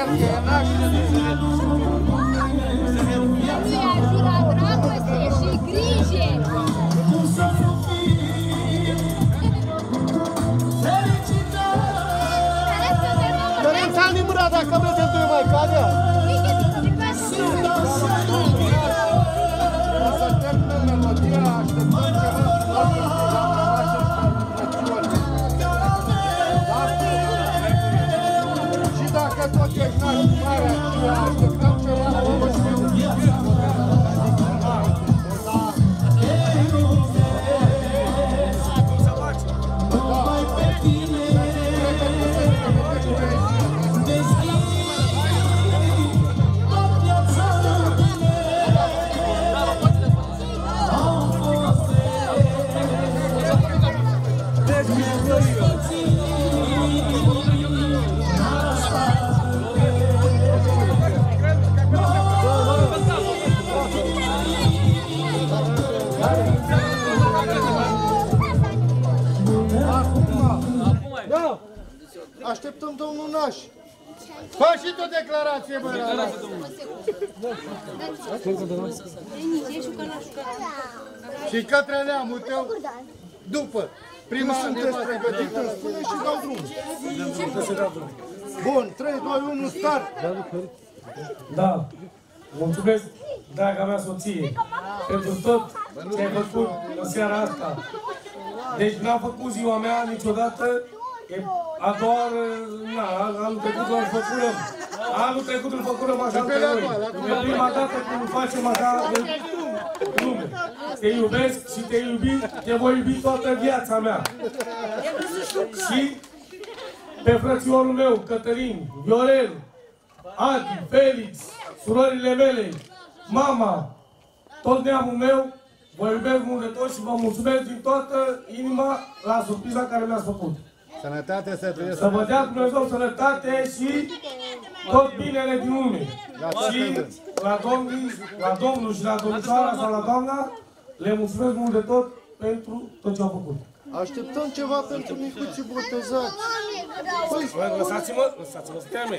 cred că e nașul. Ți-a jurat dragoste și grijă! Dorința ani mâna dacă vreți să tu mai cadea. Să termină melodia, așteptăm ceva. Și dacă tot ești nașul mare, așteptăm ceva. Așteptăm domnul Naș. Fă și tu declarație, bă! Și către neamul tău, după prima sunteți pregătit, îmi spune și dau drumul. Bun, 3, 2, 1, start! Da, mulțumesc, draga mea soție, pentru tot ce ai făcut în seara asta. Deci n-am făcut ziua mea niciodată, a doua oară, anul trecut doar făcurăm. Anul trecut îl făcurăm așa între noi. E prima dată când facem așa în lume. Te iubesc și te iubi, te voi iubi toată viața mea. Și pe frățiorul meu, Cătălin, Viorel, Adi, Felix, surorile mele, mama, tot neamul meu, vă iubesc mult de tot și vă mulțumesc din toată inima la surpriza care mi-ați făcut. Sănătate să trăiesc. Să vă dea Dumnezeu sănătate și tot binele din lume. Și la Domnul și la domnișoara sau la doamna, le mulțumesc mult de tot pentru tot ce au făcut. Așteptăm ceva pentru micuții botezați. Lăsați-mă să teme.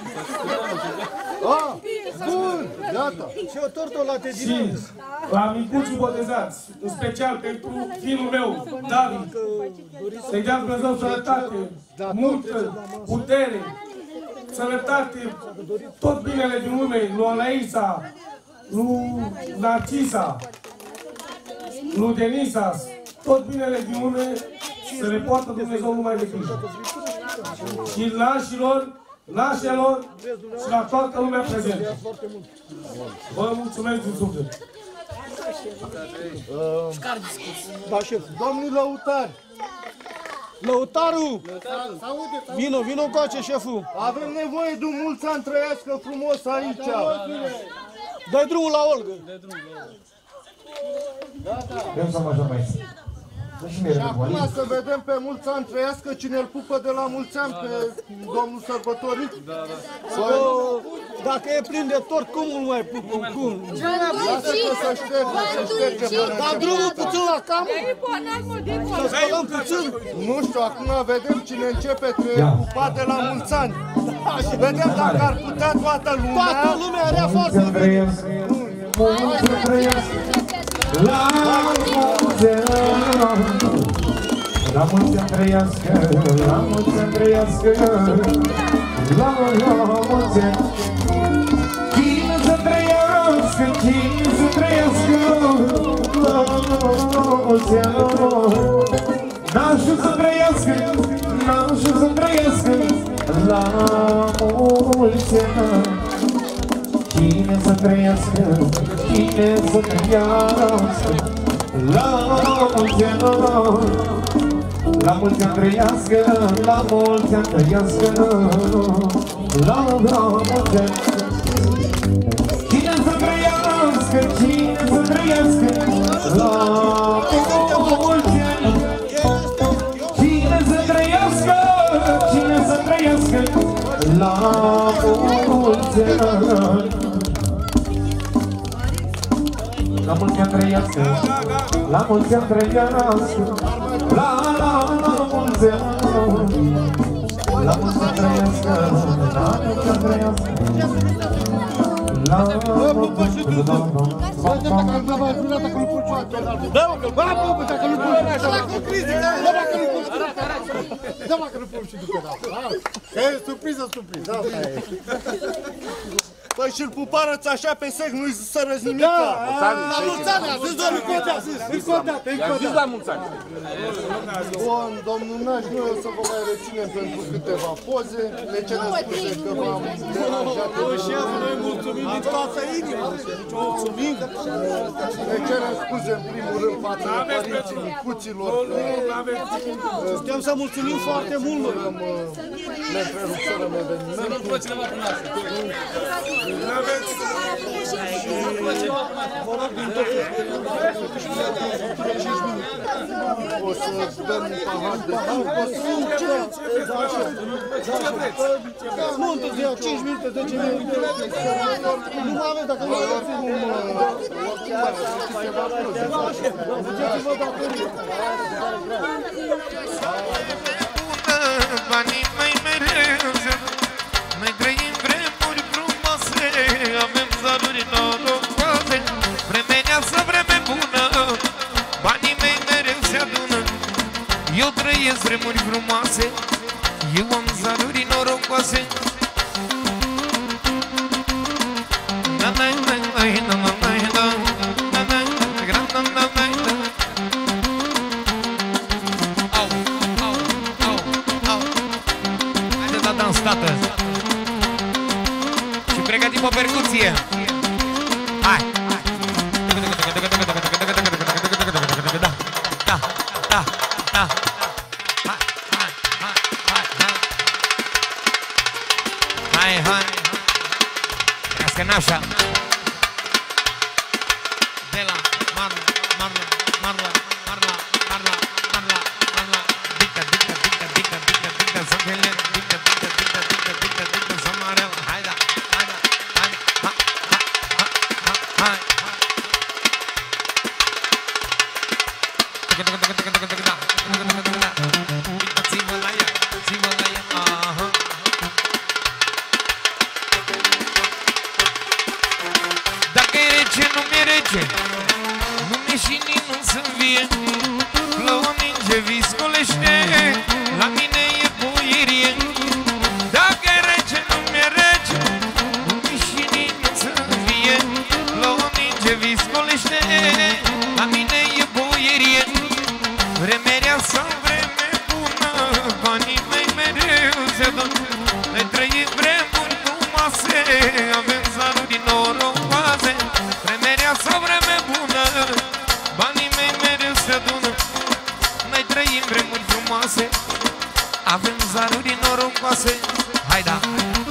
Bun, gata. Și o tortă la te Și la micuții botezați, în special pentru fiul meu, David, să-i dea Dumnezeu sănătate, multă putere, sănătate, tot binele din lume, lui Anaisa, lui Narcisa, lui Denisa, tot binele din lume să le poartă Dumnezeu numai de grijă. Și nașelor și la toată lumea prezentă. Vă mulțumesc din suflet. Domnul lăutar! Lăutarul! Vino încoace, șeful! Avem nevoie de un mulți ani trăiască frumos aici! Dai drumul la Olga! Vrem să mă ajut mai zi. Și acum să vedem pe mulți ani trăiască cine îl pupă de la mulți ani pe domnul sărbătorit. Dacă e plin de tort, cum îl mai pupăm? Cum? Lasă că să șterge până. Dar drumul puțin la camă? Să spălăm puțin? Nu știu, acum vedem cine începe pupat de la mulți ani. Vedem dacă ar putea toată lumea. Toată lumea are forță. La mulți ani trăiască, la mulți ani trăiască, la mulți ani. Cine să trăiască, cine să trăiască, la mulți ani. Nașul să trăiască, nașul să trăiască, la mulți ani. Cine să trăiască, cine să trăiască, la mulți ani. La mulți ani trăiască, la mulți ani trăiască, la mulți ani. Cine să trăiască, cine să trăiască, la mulți ani. Cine să trăiască, cine să trăiască, la mulți ani. La mulți ani trăiască, la mulți ani trăiască, la mulți ani. La mulți să trăiască, la mulți să trăiască. La mulți să trăiască. Da-mă că nu pun și după data. E surpriză. Păi și-l puparăți așa pe sec, nu-i sărăți nimica. La mulți ani, a zis doar încă o dată. I-am zis la mulți ani. Bun, domnul Naș, noi o să vă mai reținem pentru câteva poze. Le cerem scuze că v-am deranjat. Noi mulțumim din toată inima. Mulțumim. Le cerem scuze în primul rând față de părinții micuților. Știam să mulțumim foarte mult. Ne întrerupserăm evenimentul. Vă rog din tot. O să dăm un pahar de Nu întârziau 5 minute, 10 minute. Nu mă aveți dacă nu aveți banii mei mereu se duc. Noi trăim vremuri frumoase, avem zaruri norocoase. Vremeneasă, vreme bună, banii mei mereu se adună. Eu trăiesc vremuri frumoase, eu am zaruri norocoase. Haideți la dans, tată. Și pregătim o percuție. Hai! Da. Hai. Trească nașa. De la Marla. Dictă, Zangelen. Dictă, Zamarel. Hai. Țivă la ea, aha. Dacă e rece, nu mi-e rece, nu mi-e și nu să-mi vie. Plouă, ninge, viscolește, la mine e boierie. Dacă e rece, nu mi-e rece, nu mi-e și nu să-mi vie. Plouă, ninge, viscolește, la mine e boierie. Vremerea sau vreme bună, banii mei mereu se duc. Noi trăim vremuri frumoase, avem zaruri norocoase. Vremerea sau vreme bună, banii mei mereu se adună. Noi trăim vremuri frumoase, avem zaruri norocoase. Hai da!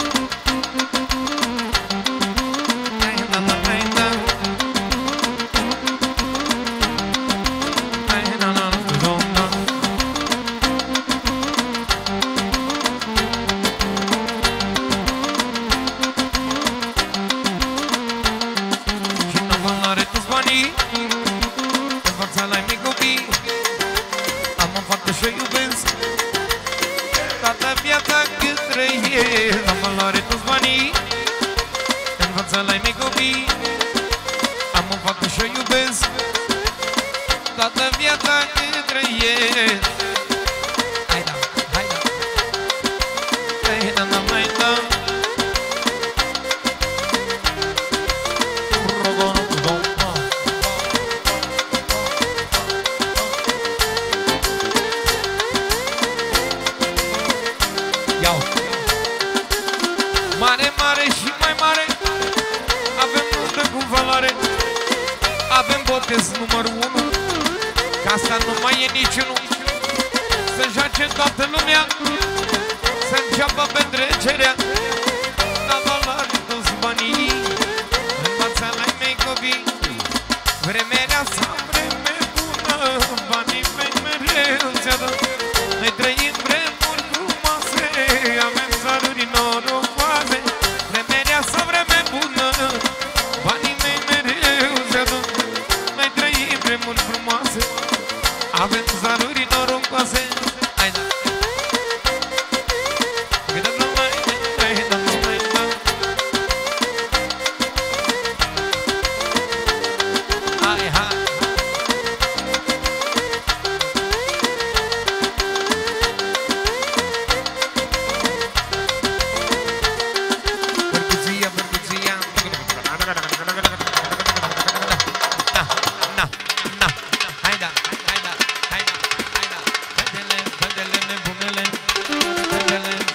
Mare și mai mare, avem nuntă cu valoare, avem botez numărul 1, că asta nu mai e niciunul. Să joace toată lumea, să înceapă petrecerea. La valoare toți banii, învață la mei copii. Vremerea sau vreme bună, banii mei mereu ți-adă. Noi trăim vremuri frumoase, avem zaruri norocoase. Vremerea sau vreme bună, banii mei mereu ți-adă. Noi trăim vremuri frumoase, avem zaruri norocoase. Hai da!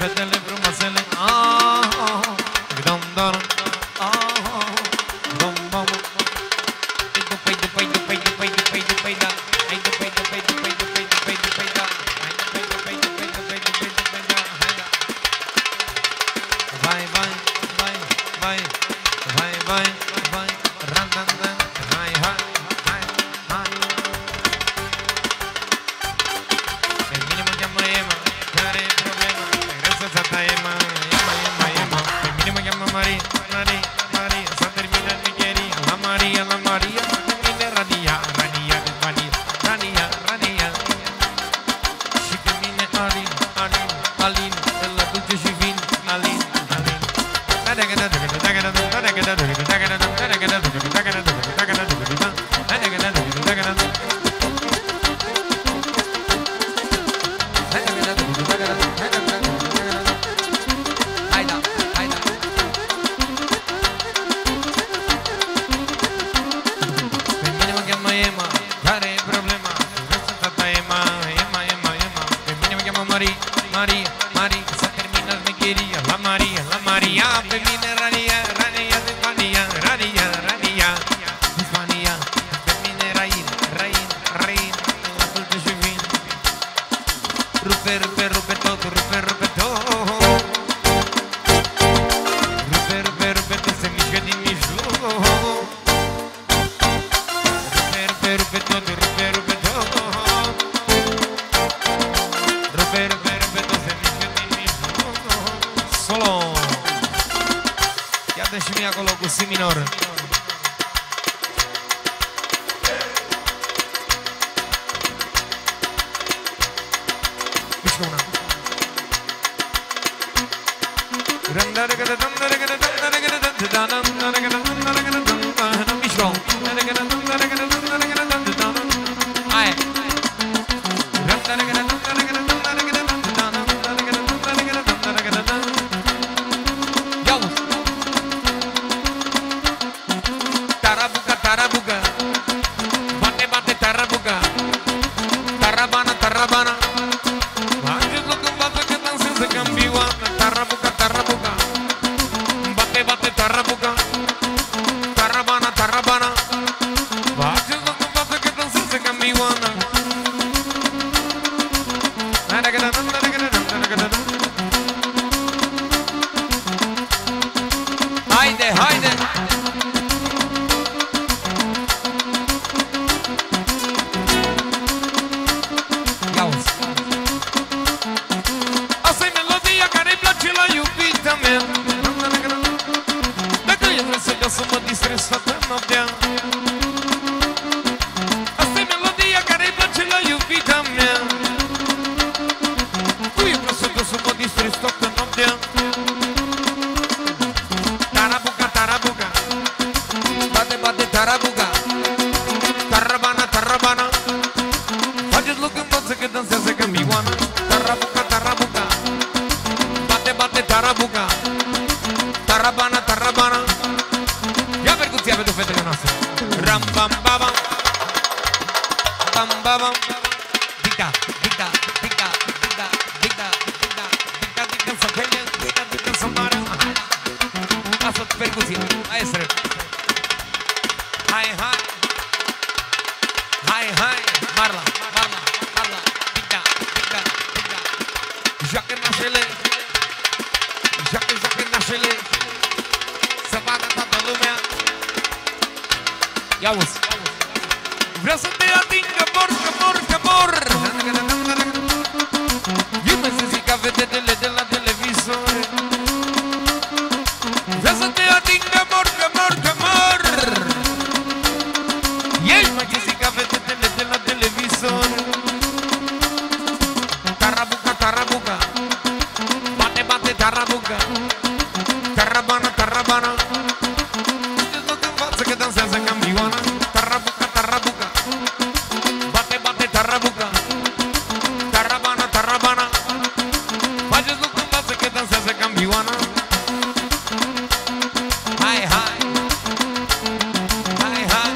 fetele frumoasele. Dom-dom, dom-bom. După-i, după-i, după-i, după-i, după-i, după-i, da. Hai, după-i, după-i, după-i, după-i, după-i, după-i, da. Hai, după-i, după-i, după-i, dupăi, dupăi, dupăi, da. Hai, da. Vai, vai, vai, vai, vai, vai, vai, ran-dan-dan, hai, hai, hai, hai. Pe mine mă cheamă Ema, care-i problema? Regrează țata Ema, Ema, Ema, Ema. Pe mine mă cheamă Maria, Maria, Maria. S-a terminat nicheria, la Maria, la Maria. Pe mine Rania, Rania, Rania, Rania, Rania. Și pe mine Alin, Alin, Alin. De la dulce și vin, Alin, Alin. Hai da, hai da. Pe mine mă cheamă Ema, care-i problema? Vreau să tata Ema, Ema, Ema, Ema. Pe mine mă cheamă Maria, Maria, Maria. S-a terminat mecheria, la Maria, la Maria. Pe mine Rania, Rania, de Spania, Rania, Rania, din Spania. Pe mine Rain, Rain, Rain, la dulce și vin. Rupe, rupe, rupe tot, rupe, rupe tot. Rupe, rupe, rupe tot, se mișcă din mijloc. Rupe, rupe, rupe tot, rupe, rupe tot. Rupe, rupe, rupe tot, se mișcă din mijloc. Solo. Ia-te și mie acolo cu si minor. Mișcă una. Mișcă. Aia. Ia-uzi. Tarabuca, tarabuca. Bate, bate, tarabuca. Tarabana, tarabana. Faceți loc în față că dansează campioană. Tarabuca, tarabuca. Bate, bate, tarabuca. Tarabana, tarabana. Faceți loc în față că dansează campioană. Haide, haide! Ia-uzi! Asta-i melodia care-i place la iubita mea. Dacă eu vreau să beau să mă distrez toată noaptea. Asta-i melodia care-i place la iubita mea. Eu vreau să beau să mă distrez toată noaptea. Tarabuca, tarabuca. Bate, bate, tarabuca. Tarabana, tarabana. Faceți loc în față că dansează campioană. Tarabuca, tarabuca. Bate, bate, tarabuca. Tarabana, tarabana. Ia percuția pentru fetele noastre. Ram, bam, bam. Bam, bam. Dica, dica, dica, dica, dica, dica, dica, dica, să fele, dica, dica, să mare. Lasă percuția, hai să hai, hai. Hai, hai, Marla, Marla, Marla. Dica, dica, dica. Joacă nașele. Joacă, joacă nașele. Să vadă toată lumea. Ia-uzi. Vreau să te ating, că mor, că mor, că mor. Eu mă să zic ca vedetele de la televizor. Vreau să te ating, că mor, că mor, că mor. Ei mă să zic ca vedetele de la televizor. Tarabuca, tarabuca. Bate, bate, tarabuca. Tarabana, tarabana. Faceți loc în față că dansează campioană. Tarabuca, tarabuca. Bate, bate, tarabuca. Tarabana, tarabana. Faceți loc în față că dansează campioană. Hai, hai. Hai, hai.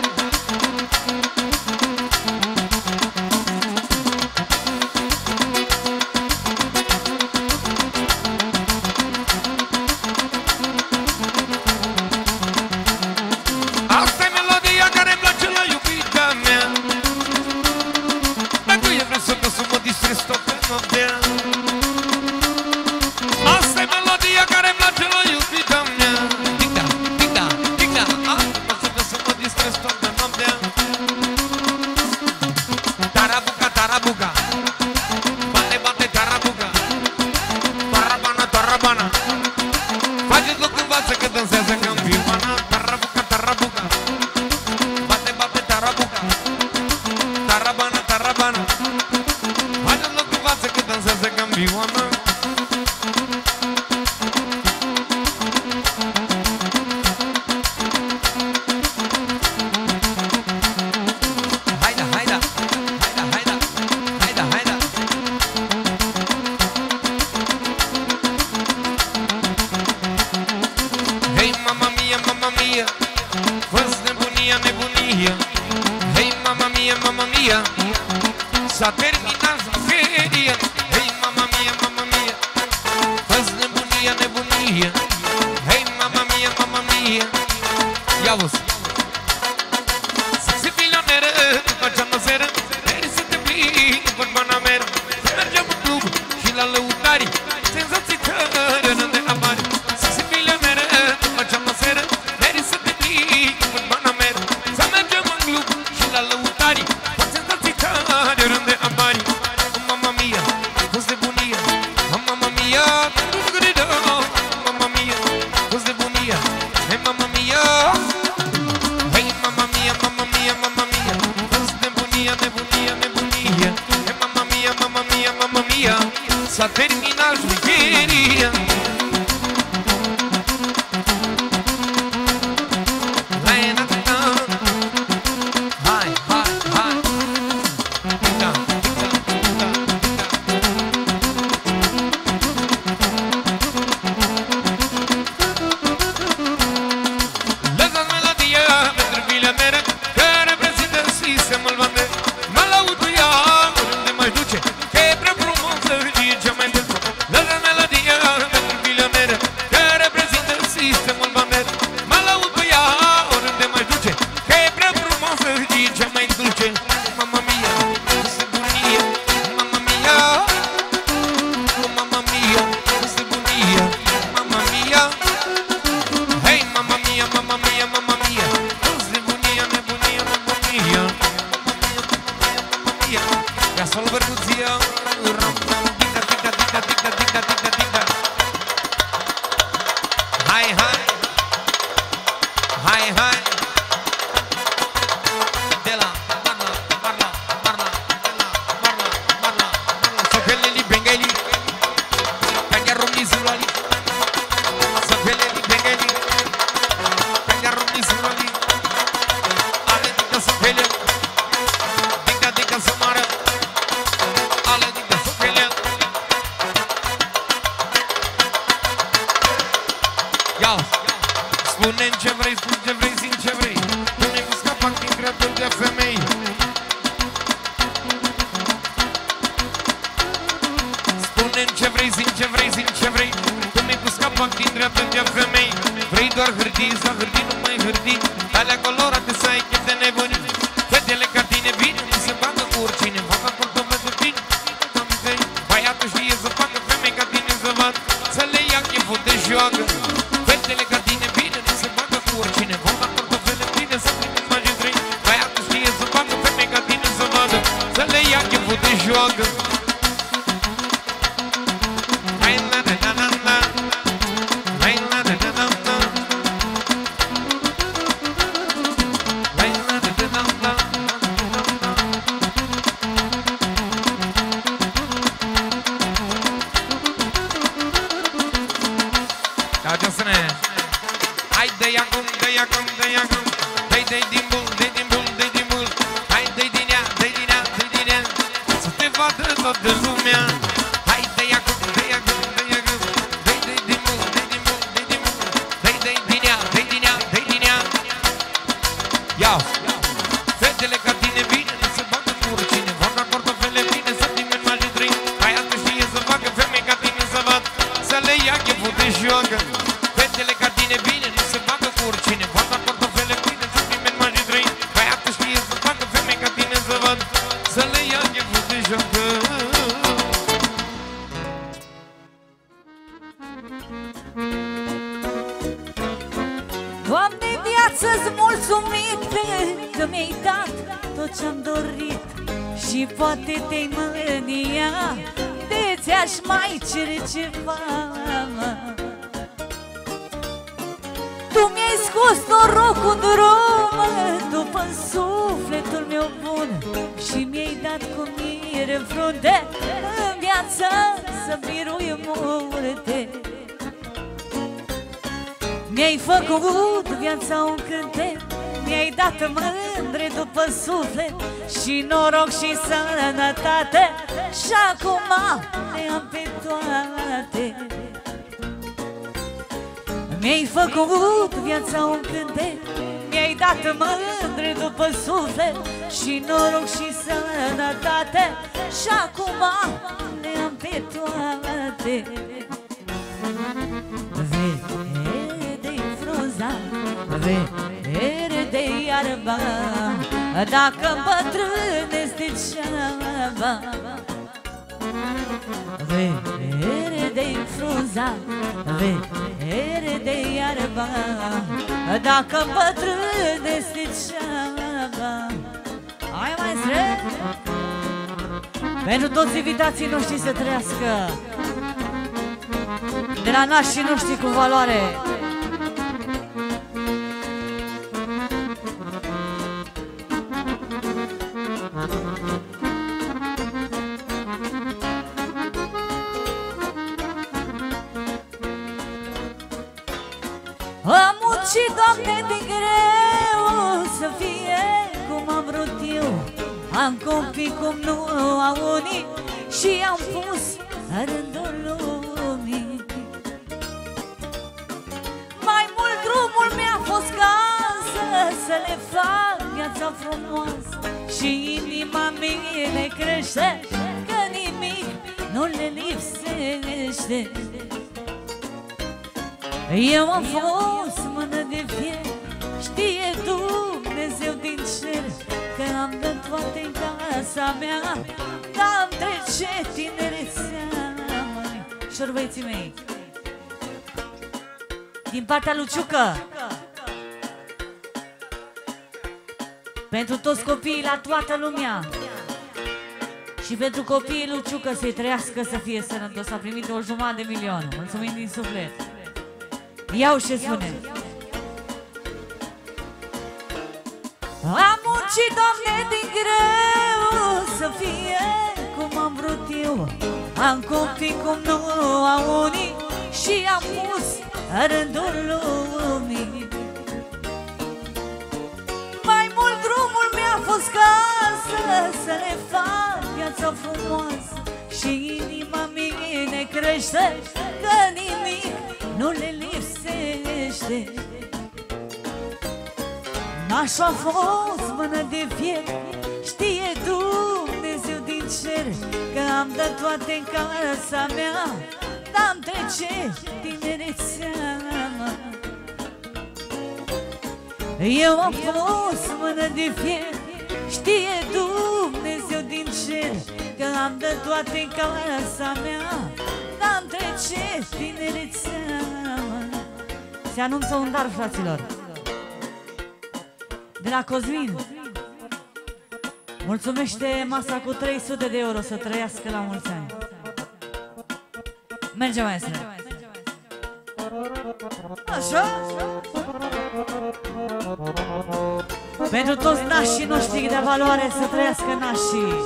S-a terminat jucheria. Hei, mama mia, mama mia, fă-ți nebunia, nebunia. Hei, mama mia, mama mia. Ia-o-ți. Să fii milioneră după cea-mă seră, veri să te plimbi după bana meră. Să mergem în club și la lăutari, senzații tări de amare. Să fii milioneră după cea-mă seră, veri să te plimbi după bana meră. Să mergem în club și la lăutari, senzații tări de amare. Mamma mia, cos de bunia. Mamma mia, mamma mia, cos de bunia. Hey, mamma mia. Hey, mamma mia, mamma mia, mamma mia, cos de bunia, nebunia, nebunia. Hey, mamma mia, mamma mia, mamma mia, s-a terminat jucheria. Hai, hai, hai. Lăsați melodia pentru milioneră, că reprezintă sistemul bander. Mă laud cu ea oriunde m-aș duce, că e prea frumoasă și e cea mai dulce. Lăsați melodia pentru milioneră, că reprezintă sistemul bander. Mă laud cu ea oriunde m-aș duce, că e prea frumoasă și e cea mai dulce. Mamma mia, este bunia. Mamma mia, mamma mia, este bunia. Mamma mia. Hey, mamma mia, mamma mia, mamma mia, cos de bunia, nebunia, nebunia. Mamma mia, ia să-l verguția. Tica, tica, tica, tica, tica, tica, tica. Hai, hai. Hai, hai. De la Barla, Barla, Barla, de la Barla, Barla, Barla. Sopeleli, bengeli, cangaromni zulali. Sopeleli, bengeli, cangaromni zulali. Ale dica sopele, dica, dica somară. Ale dica sopele. Ia, spune-mi ce vrei, spune ce vrei, zi ce vrei. Tu mi-ai pus capac din creator de femei. Spune-mi ce vrei, zi ce vrei, zi ce vrei. Tu mi-ai pus capac din creator de femei. Vrei doar hârtii, să hârtii, nu mai hârtii. Alea colorate să ai chef de nebunii. Fetele ca tine bine, nu se bagă cu oricine. Fac acordul pentru tine. Băiatul știe să facă femei ca tine să vad, să le ia cheful de joacă. Fetele ca tine bine, nu se bagă cu oricine. Fac acordul pentru tine, să primi magistrii. Băiatul știe să facă femei ca tine să vadă, să le ia cheful de joacă. Hai la de la la la. Hai la de la la la. Hai la de la la la. Da, Johnson-e. Hai dă-i acum, dă-i acum, dă-i acum. Dă-i din bul, dă-i din bul, dă-i din bul. Hai dă-i din ea, dă-i din ea, dă-i din ea. Să te vadă toată lumea. Hai dă-i acum, dă-i acum, dă-i acum. Dă-i din bul, dă-i din bul, dă-i din bul. Dă-i din ea, dă-i din ea, dă-i din ea. Ia, fetele ca tine bine, nu se bagă cu oricine. Fac acordofele bine, să nimeni mai trei. Băiatul știe să facă femei ca tine să vad, să le ia cheful de joacă. Fetele ca tine bine, nu se bagă cu oricine. Fac acordofele bine, să nimeni mai trei. Băiatul știe să facă femei ca tine să vad, să le ia cheful de joacă. Doamne, viață-ți mulțumit că mi-ai dat tot ce-am dorit. Și poate te-ai mânia, de ți-aș mai cere ceva. Tu mi-ai scos norocul în drum, după sufletul meu bun. Și mi-ai dat cu mire în frunte, în viață să birui multe. Mi-ai făcut viața un cântec, mi-ai dat mândre după suflet și noroc și sănătate. Și acum le am pe toate. Mi-ai făcut viața un cântec, mi-ai dat mândre după suflet și noroc și sănătate, și acum le-am pe toate. Verde-i frunza, verde-i iarba, dacă îmbătrânesc degeaba. Verde-i frunza, verde-i iarba, dacă îmbătrânesc degeaba. Hai, maestre! Pentru toți invitații noștri să trăiască, de la nașii noștri cu valoare. Am muncit, Doamne, din greu să fie cum am vrut eu. Am copii cum nu au unii și am pus rândul lumii. Mai mult drumul mi-a fost casă, să le fac viața frumoasă, și inima mie crește, că nimic nu le lipsește. Eu am fost mână de fier, știe Dumnezeu din cer, că am dat toate în casa mea, dar-mi trece tinerețea. Șorbăiții mei, din partea lui Ciucă, pentru toți copiii la toată lumea și pentru copiii lui Ciucă, să-i trăiască, să fie sănătos. A primit 250.000. Mulțumim din suflet. Iau ce spune. Am muncit, Doamne, din greu să fie cum am vrut eu. Am copii cum nu au unii și am pus rândul lumii. Mai mult drumul mi-a fost casă, să le fac viața frumoasă, și inima mie crește, că nimic nu le lipsește. Nașul a fost mână de fier, știe Dumnezeu din cer, că am dat toate în casa mea, dar-mi trece tinerețea. Eu am fost mână de fier, știe Dumnezeu din cer, că am dat toate în casa mea, dar-mi trece tinerețea. Se anunță un dar, fraților, de la Cosmin. Mulțumește masa cu 300 de euro, să trăiască la mulți ani. Merge, maestre. Așa? Pentru toți nașii noștri de valoare, să trăiască nașii.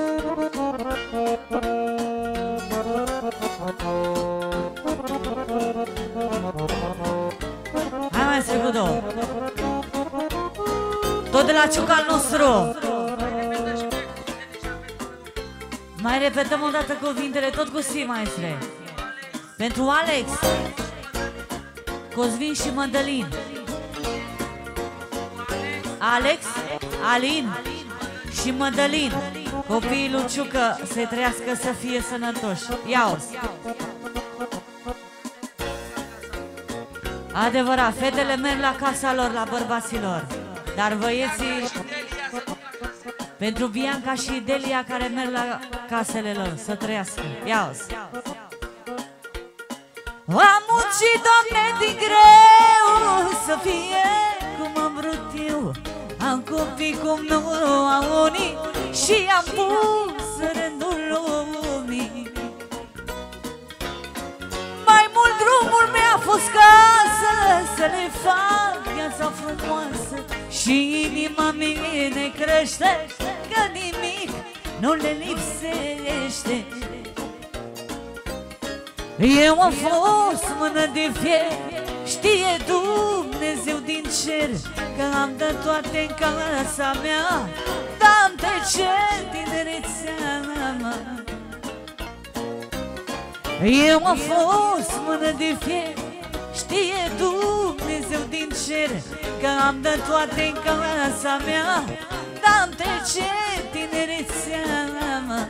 Hai, maestre, cu două. Tot de la Ciucă al nostru. Mai repetăm o dată cuvintele, tot cu si, maestre. Pentru Alex, Cosmin și Mădălin. Alex, Alin și Mădălin, copiii lui Ciucă, să-i trăiască, să fie sănătoși. Ia-o-ți. Adevărat, fetele merg la casa lor, la bărbaților, dar băieții, pentru Bianca și Delia, care merg la casele lor, să trăiască. Ia-o-ți. Am muncit, Doamne, din greu să fie cum am vrut eu. Am copii cum nu au unii și am pus rândul lumii. Mai mult drumul mi-a fost casă, să le fac viața frumoasă, și inima mie crește, că nimic nu le lipsește. Eu am fost mână de fier, știe Dumnezeu din cer, că am dat toate în casa mea, dar-mi trece tinerețea. Eu am fost mână de fier, știe Dumnezeu din cer, că am dat toate în casa mea, când-am trece tinerețea mea.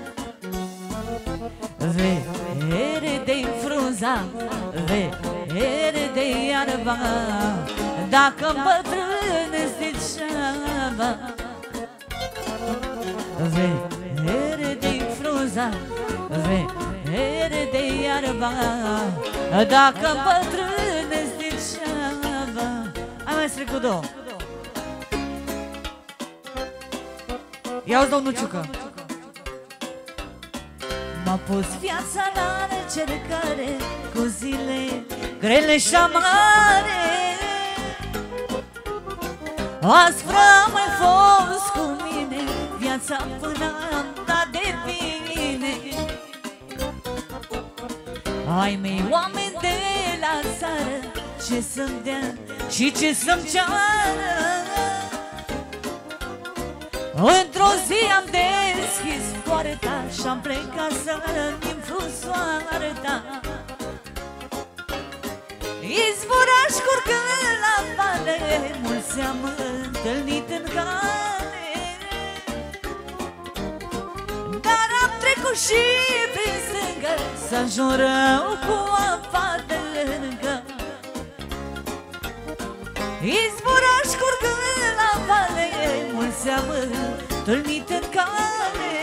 Verde-i frunza, verde-i iarba, dacă îmbătrânesc degeaba. Verde-i frunza, verde-i iarba, dacă îmbătrânesc degeaba. Hai mai stric cu două. Ia-uzi, domnul Ciucă. M-a pus viața la încercare, cu zile grele și amare. Azi vreau mai fost cu mine, viața până am dat de bine. Ai mei oameni de la țară, ce să-mi dea și ce să-mi ceară. Într-o zi am deschis poarta și-am plecat să-mi soarta. Izvoraș curgând la vale, mulți am întâlnit în cale, dar am trecut și prin stângă, să-njun rău cu apa de lângă. Izvoraș curgând la vale, mulți am întâlnit în cale,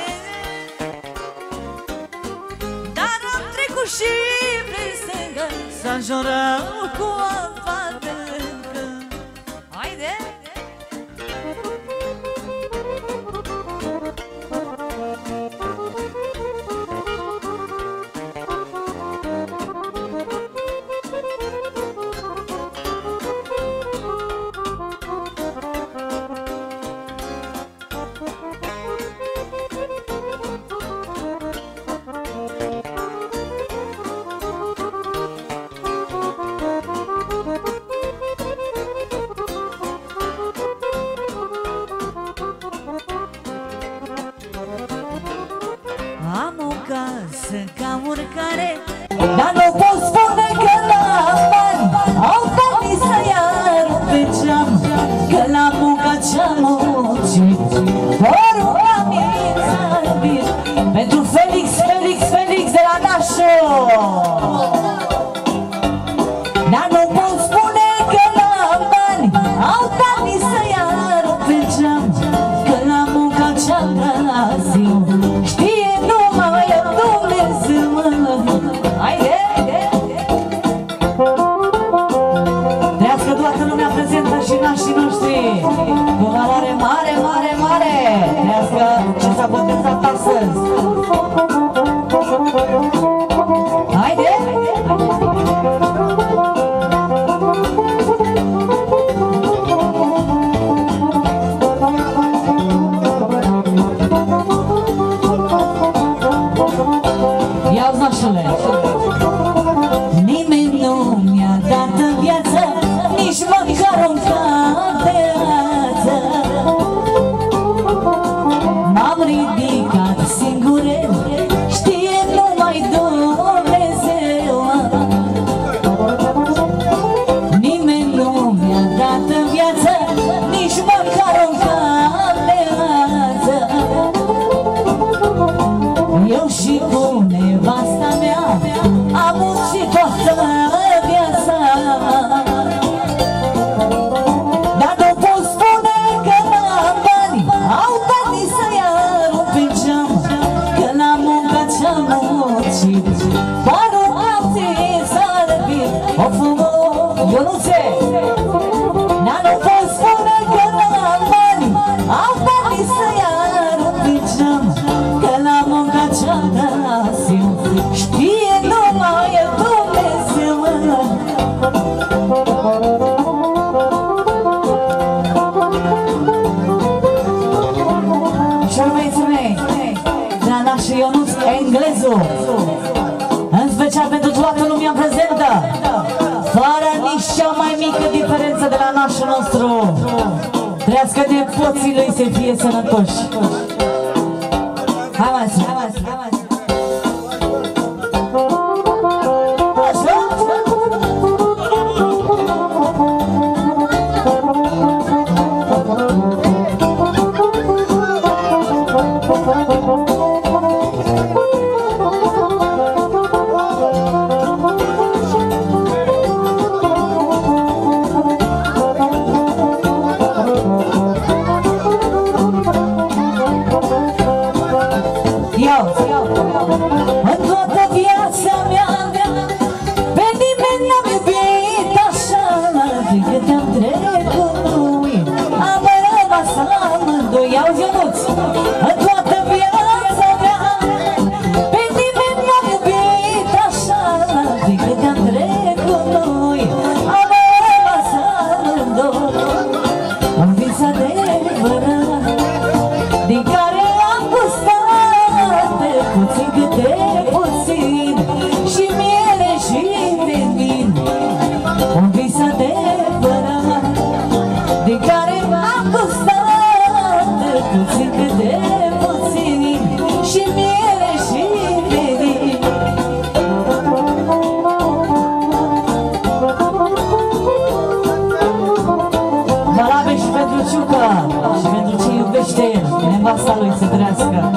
dar am trecut și prin stângă, să-njun rău cu apa de lângă. Haide! Dar nu pot spune că la bani au venit să iau pe geam, că la munca ce-am muncit porunca mi s-a iubit. Pentru Felix, Felix, Felix de la Nașo. Dar nu pot spune că la bani au venit să iau pe geam, că la munca ce-am găsit știe numai Dumnezeu. Haide! Trească toată lumea prezentă și nașii noștri, cu valoare mare, mare, mare. Trească ce s-a botezat astăzi. Haide! Ia-uzi, nașule! Nimeni nu mi-a dat în viață nici măcar un cap de rață. M-am ridicat singurel, știe numai Dumnezeu. Nimeni nu mi-a dat în viață nici măcar un cap de rață. Eu și cu nevasta mea am muncit toată viața, dar nu pot spune că la bani au venit să iau pe geam, că la munca ce-am muncit porunca mi s-a iubit. O frumos, Ionuțe! Dar nu pot spune că la bani au venit să iau pe geam, că la munca ce-am găsit știe numai Dumnezeu. Și urmăiții mei, Dana și Ionuț Englezu, în special pentru toată lumea prezentă, fără nici cea mai mică diferență de la nașul nostru. Trească nepoții lui să fie sănătoși. Hai mai sus, hai mai sus, hai mai sus. Luca și pentru ce iubește el, nevasta lui să trăiască.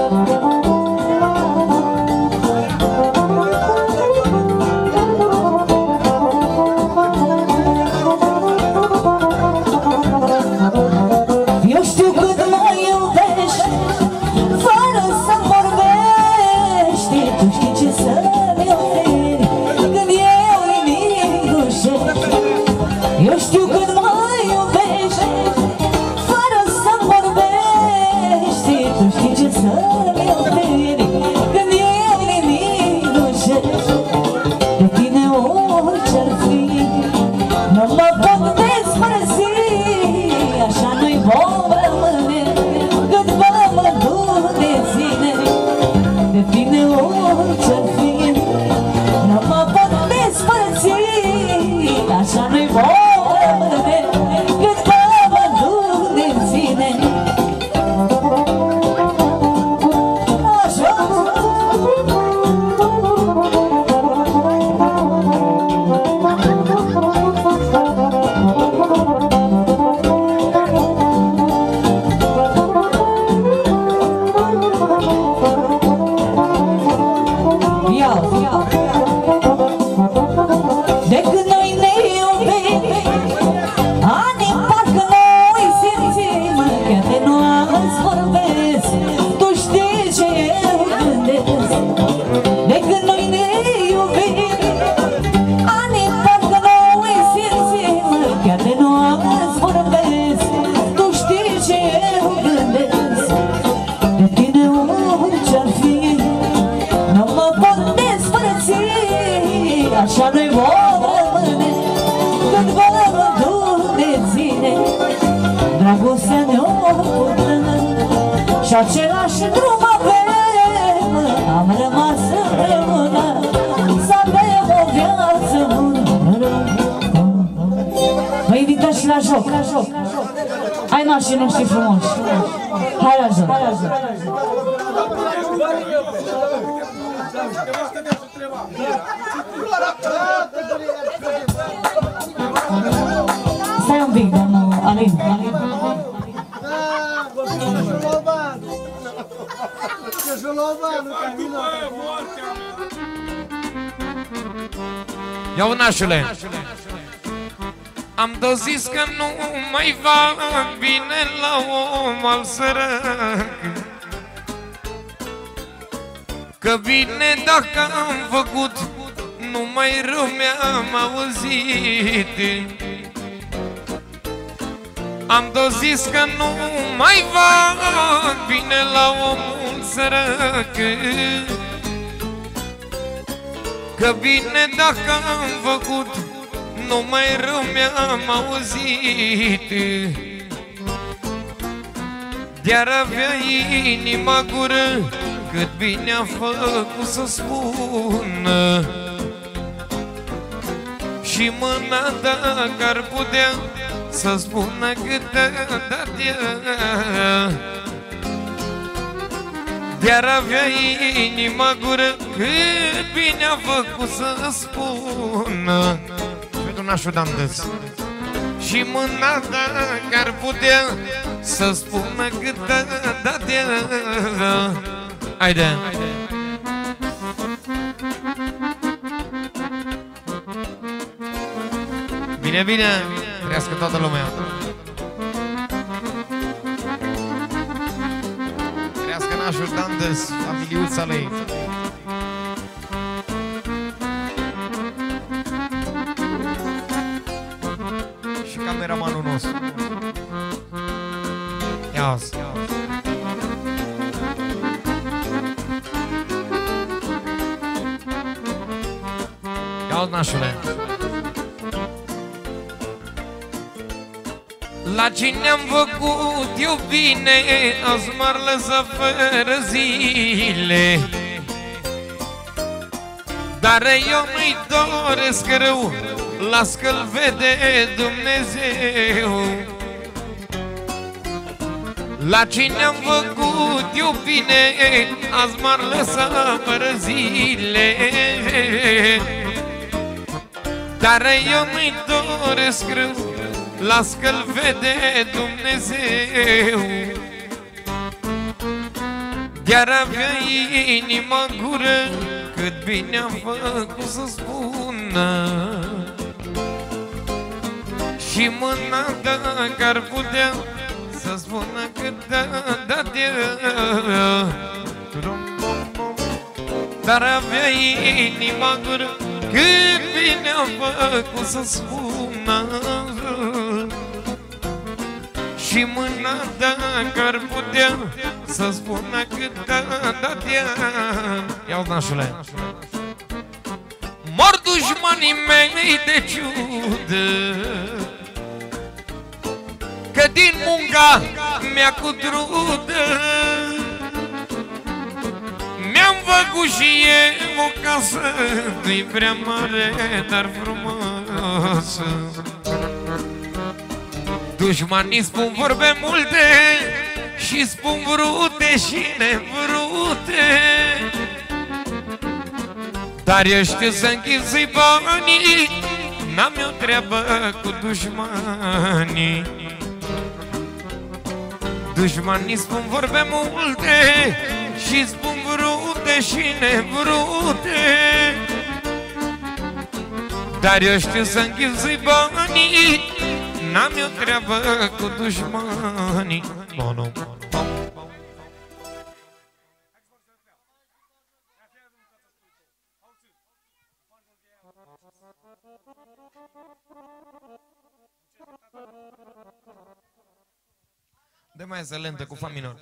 Eu știu cât mă iubești, fără să vorbești. Tu știi ce să-mi oferi când eu nimic nu știu. Eu știu cât mă iubești, fără să vorbești. Tu știi ce să-mi oferi când eu nimic nu știu. De tine orice-ar fi, nu mă pot despărți. Așa nu-i vom rămâne cât vă duc de ține. De tine orice-ar fi, nu mă pot despărți. Așa nu-i vom rămâne cât vă duc de ține. Așa. De când noi ne iubim, ani parcă noi simțim, chiar de nu-ți vorbesc, tu știi ce eu gândesc. De când noi ne iubim, ani parcă noi simțim, chiar de nu-ți vorbesc, tu știi ce eu gândesc. De tine orice-ar fi, nu mă pot despărți. Așa nu-i vom rămâne când vă duc de ține. Dragostea ne-o purtăm și același drum avem. Am rămas împreună să avem o viață bună. Vă invităm și la joc. Hai nașii noștri frumoși, hai la joc. Stai un pic, domnul Alin. Ia-o, nașule. Am tot zis că nu mai va bine la om al sărac, că bine dacă am făcut, numai rău mi-am auzit. Am tot zis că nu mai va bine la omul sărac, că bine dacă am făcut, numai rău mi-am auzit. De-ar avea inima gură, cât bine a făcut să spună, și mâna dacă ar putea să spună cât a dat ea. De-ar avea inima gură, cât bine a făcut să spună. Pentru nașul Dandes. Și mâna dacă ar putea să spună cât a dat ea. Haide! Bine, bine! Trăiască toată lumea! Trăiască nașul Dandes, familiuța lui! Și cameramanul nostru! Ia-ți! Ia-ți, nașule! La cine am făcut eu bine, azi m-ar lăsa fără zile. Dar eu nu-i doresc rău, las că-l vede Dumnezeu. La cine am făcut eu bine, azi m-ar lăsa fără zile. Dar eu nu-i doresc rău, las că-l vede Dumnezeu. Chiar avea inima în gură, cât bine a făcut să spună, și mâna dacă ar putea să spună cât a dat ea. Dar avea inima în gură, cât bine a făcut să spună, și mâna dacă ar putea să spună cât a dat ea. Ia-o, nașule. Mor dușmanii mei de ciudă, că din munca mea cu trudă mi-am făcut și eu o casă, nu-i prea mare, dar frumoasă. Dușmanii spun vorbe multe și spun vrute și nevrute, dar eu știu să închizui banii, n-am eu treabă cu dușmanii. Dușmanii spun vorbe multe și spun vrute și nevrute, dar eu știu să închizui banii, n-am eu treabă cu dușmanii. Mono. De mai excelentă cu fa minor.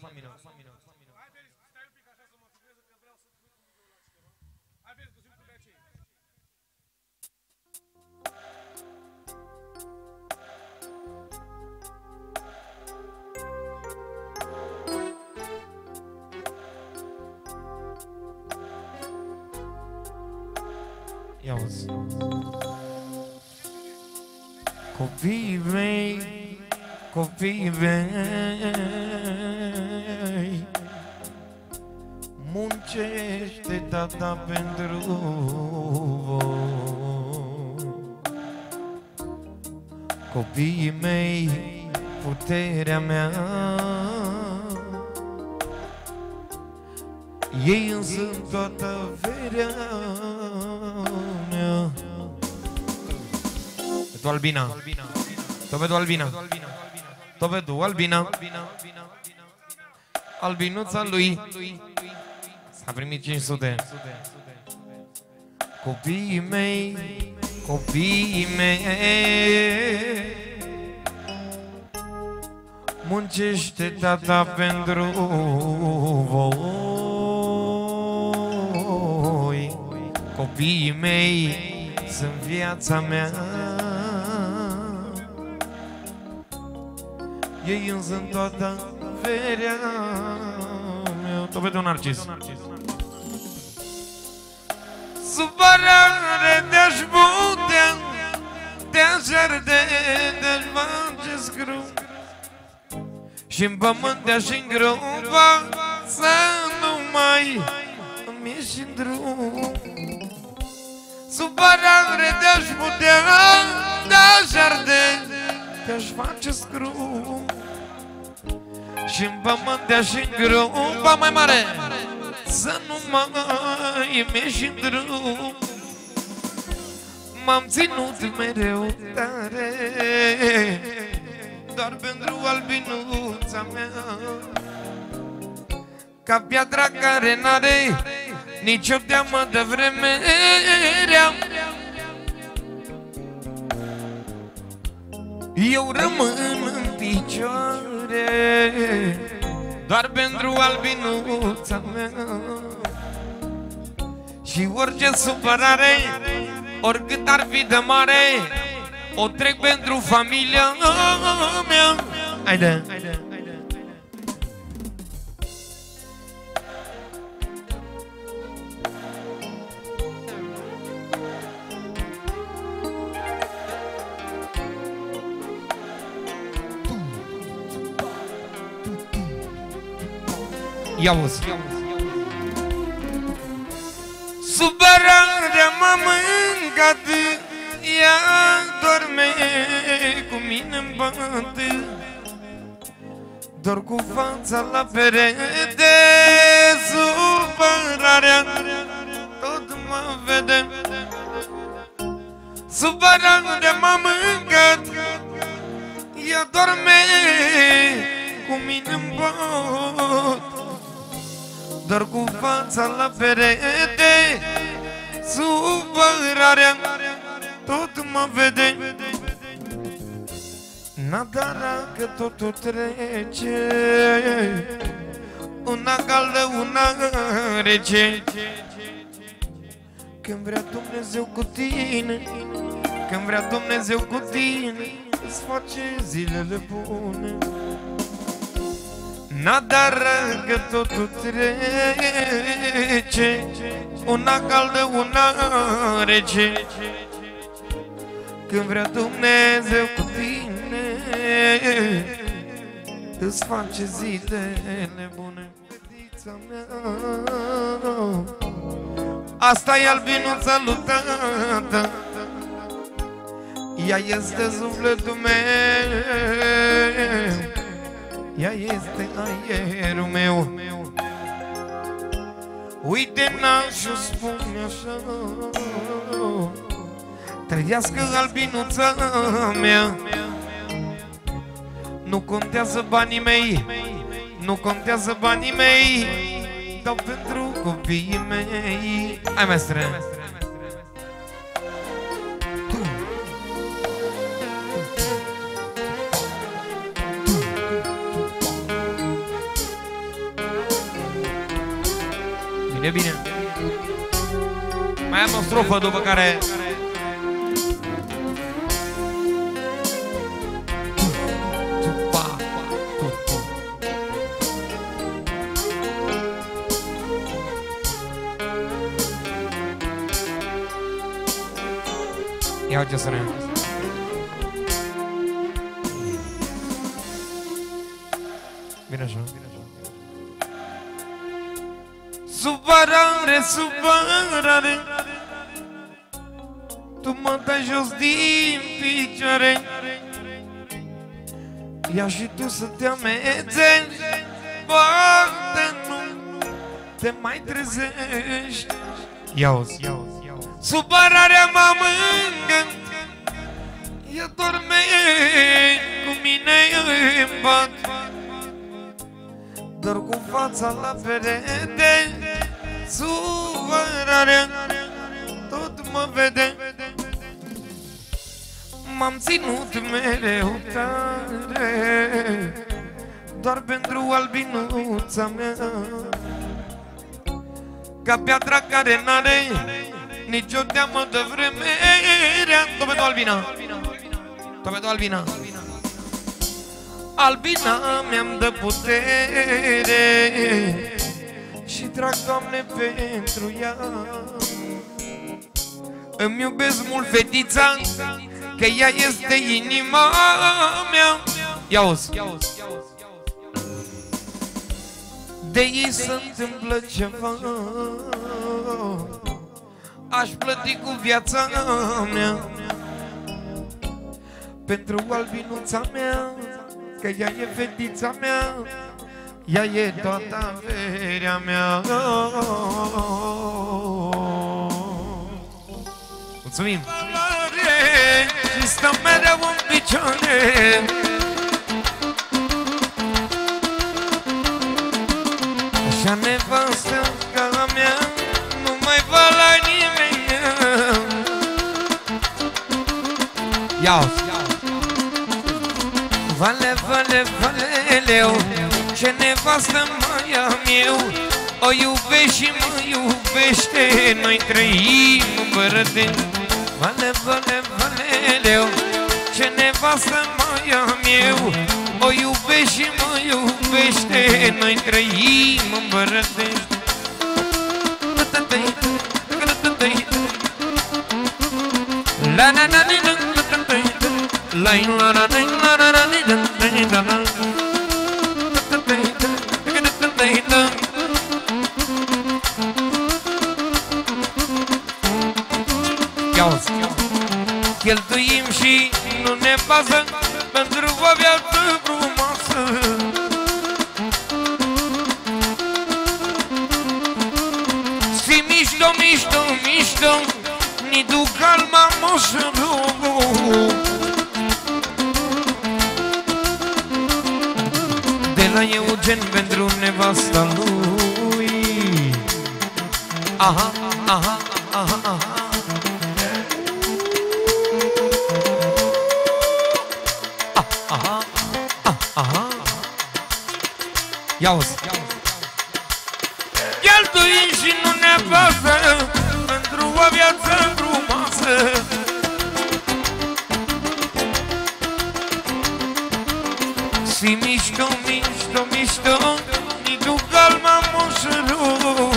Ia-uzi. Copiii mei, copiii mei, muncește tata pentru voi. Copiii mei, puterea mea, ei îmi sunt toată averea mea. Tu Albina, tu Albina, tu Albina, albinuța lui s-a primit 500. Copiii mei, copiii mei, muncește tata pentru voi. Copiii mei sunt viața mea, ei îmi sunt toată averea mea. Tot vede un Narcis. Supărare de-aș putea, de-aș arde, de-aș face scru, și-n pământ de-aș îngropa, să nu mai îmi ieși în drum. Supărare de-aș putea, de-aș arde, te-aș face scru, și-n pământ te-aș îngropa mai mare, să nu mai îmi ieși în drum. M-am ținut mereu tare, doar pentru albinuța mea, ca piatra care n-are nicio teamă de vreme rea. Eu rămân în picioare doar pentru albinuța mea, și orice supărare, oricât ar fi de mare, o trec pentru familia mea. Haide! Ia-uzi. Supărarea m-a mâncat, ea dorme cu mine în pământ, doar cu fața la perete, supărarea tot mă vede. Supărarea m-a mâncat, ea doarme cu mine în pat, doar cu fața la perete, supărarea tot mă vede. Nadara că totul trece, una caldă, una rece. Când vrea Dumnezeu cu tine, când vrea Dumnezeu cu tine, îți face zilele bune. Nadara că totul trece, una caldă, una rece. Când vrea Dumnezeu cu tine, îți face zilele bune. Fetița mea, asta e albinuța lui tata, ea este sufletul meu, ea este aerul meu. Uite nașul spune așa, trăiască albinuța mea. Nu contează banii mei, nu contează banii mei, dau pentru copiii mei. Hai, maestre! Bine, bine! Mai am o strofă după care... Ia uite să ne... Bine așa, bine așa. Supărare, supărare, tu mă dai jos din picioare, ia și tu să te amețești, poate nu te mai trezești. Ia-uzi, ia-uzi. Supărarea mă mâncă, ea dorme cu mine în pat, doar cu fața la perete, supărarea tot mă vede. M-am ținut mereu tare, doar pentru albinuța mea, ca piatra care n-are nici o teamă de vreme. Topedo Albina, topedo Albina, Albina mi-am dă putere și trag, Doamne, pentru ea. Îmi iubesc mult fetița, că ea este inima mea. Ia-uzi, de ei se întâmplă ceva, aș plăti cu viața mea pentru albinuța mea, că ea e fetița mea, ea e toată averea mea. Mulțumim! Și stăm mereu în picioare, așa nevastă ca mea nu mai va la nimeni. Ia-uzi! Vale, vale, valeleu, ce nevastă mai am eu, o iubești și mă iubește, noi trăim împărăteni. Vale, vale, valeleu, ce nevastă mai am eu, o iubești și mă iubește, noi trăim împărăteni. La la la la la la la la. Cheltuim și nu ne pasă, pentru o viață frumoasă. Si mișto, mișto, mișto, ni duc calma moșăru. De la Eugen pentru nevasta lui. Aha, aha, aha, aha. Aha, aha. Ia-uzi. Cheltuim și nu ne pasă pentru o viață frumoasă. Si mișto, mișto, mișto, ni duc calma moșăru.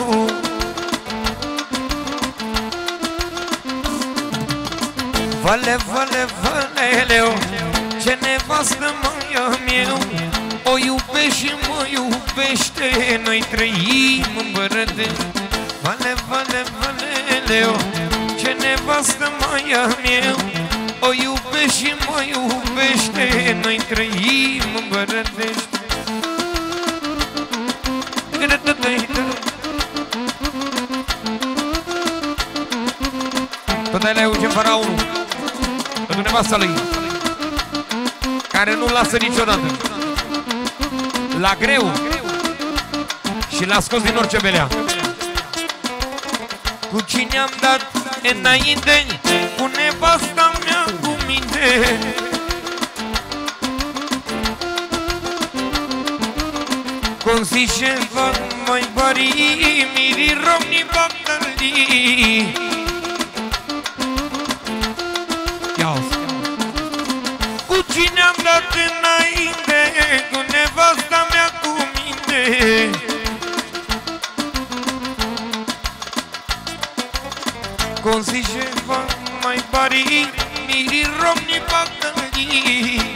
Vale, vale, valeleu, ce nevastă mai-am eu, o iubește și mă iubește, noi trăim îmbărăte. Vale, vale, valeleu, ce nevastă mai-am eu, o iubește și mă iubește, noi trăim îmbărătești. Tot alea Eugen Faraonu, pentru nevasta lui, care nu-l lasă niciodată. La greu și l-a scos din orice belea. Cu cine am dat înainte, cu nevasta mea cu minte. Cum zice fac mai bari, miri romni bactălii. Cu cine am dat înainte, cu nevasta mea cu minte. Cum zice fac mai bari, miri romni bactălii.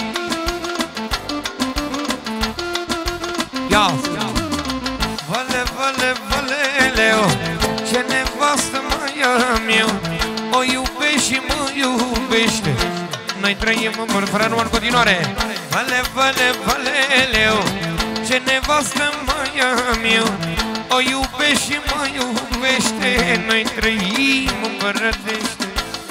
Vale, vale, valeleu, ce nevastă mai am eu, o iubește și mă iubește, noi trăim în bărfără numai în continuare. Vale, vale, valeleu, ce nevastă mai am eu, o iubește și mă iubește, noi trăim în bărătește.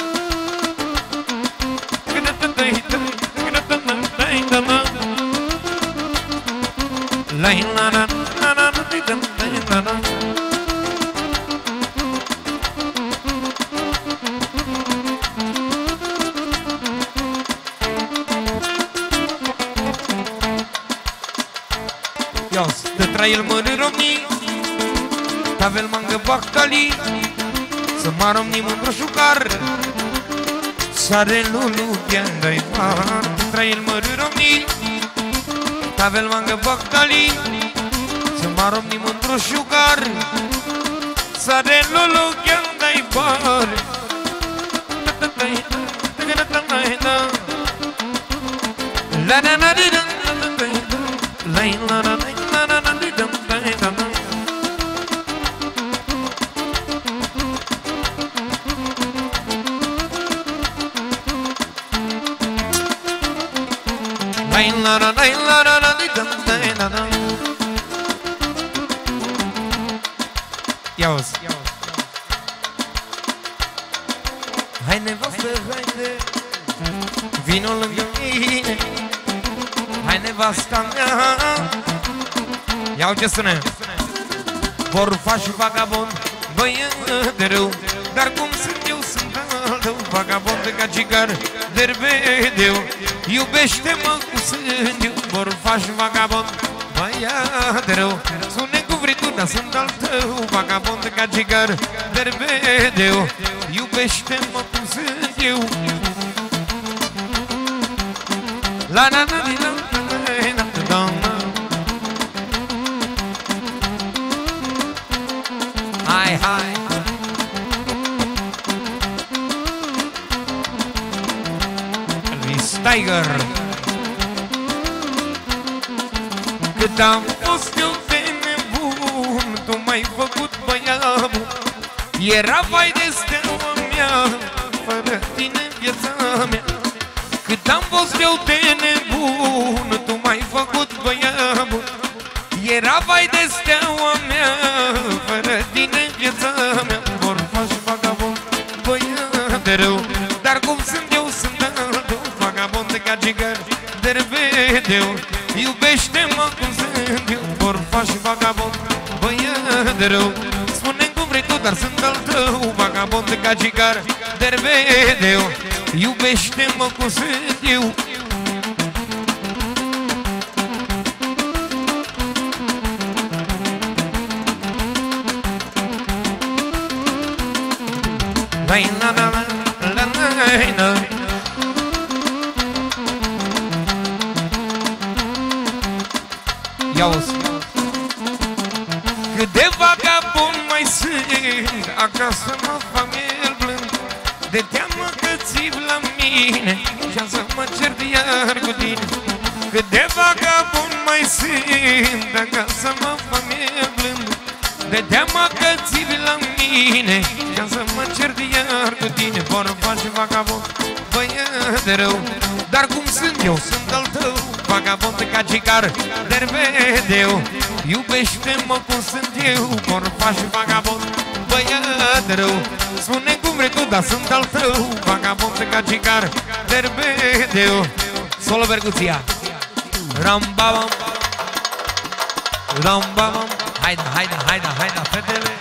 Te trail mări romni, tavel mangă bactali, să maromni mândru șucar, sare lulu gheandai par. Te trail mări romni, tavel mangă bactali, să maromni mândru șucar, sare lulu gheandai par. La la la la la la la. Ia-uzi. Hai nevastă, haide, vino lângă mine. Hai nevasta mea. Ia-o ce sună. Vorfa și vagabond, băiat de rău, dar cum sunt eu, sunt al tău. Vagabond ca cigar, derbedeu, iubește-mă cu sândiu. Vorfa și vagabond, băiat de rău, spune cu fritură, sunt al tău. Vagabond ca cigar, derbedeu, iubește-mă cu sândiu. La na na na na na na. Hai, hai. Elvis Tiger. Cât am fost eu de nebun, tu m-ai făcut băiatul. Era vai de steaua mea, fără tine viața mea. Cât am fost eu de nebun, tu m-ai făcut băiat bun. Era vai de steaua mea, fără tine viața mea. Orfa și vagabond, băiat de rău. Dar cum sunt eu, sunt altul, vagabond de ca gigar de revedeu. Iubește-mă cum sunt eu, orfa și vagabond, băiat de rău. Spune-mi cum vrei tu, dar sunt al tău, vagabond de ca gigar de revedeu. Iubește-mă cum sunt eu. Ia-o-ți cât de vagabond mai sunt, acasă mă fac miel blând. De teamă că ții la mine și-am să mă cer iar cu tine. Cât de vagabond mai sunt, acasă mă fac miel blând. De teamă că ții la mine și-am să mă cer iar cu tine. Vorba și vagabond, băiat de rău. Dar cum sunt eu, sunt al tău, vagabond de ca gigar de revedeu. Iubește-mă cum sunt eu, vorba și vagabond, băiat de rău. Spune cum vrei tu, dar sunt al tău, vagabond de ca gigar de revedeu. Solo percuția. Rambam, rambam. Haida, haida, haida, haida, fetele.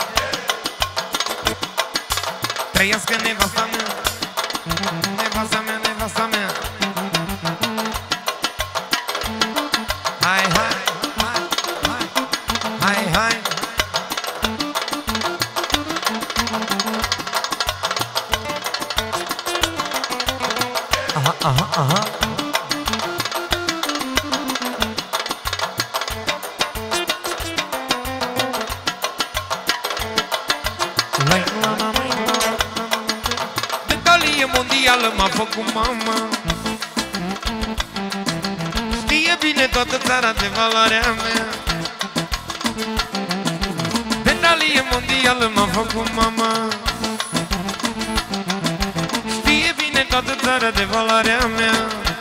Trăiască nevasta mea, nevasta mea, nevasta mea. Hai, hai, hai, hai, hai, hai. Aha, aha, aha. Mondială m-a făcut mama. Știe bine toată țara de valoarea mea. Medalie mondială m-a făcut mama. Știe bine toată țara de valoarea mea.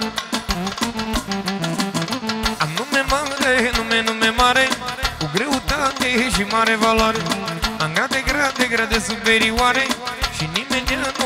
Am nume mare, nume mare, cu greutate și mare valoare. Am grade superioare și nimeni nu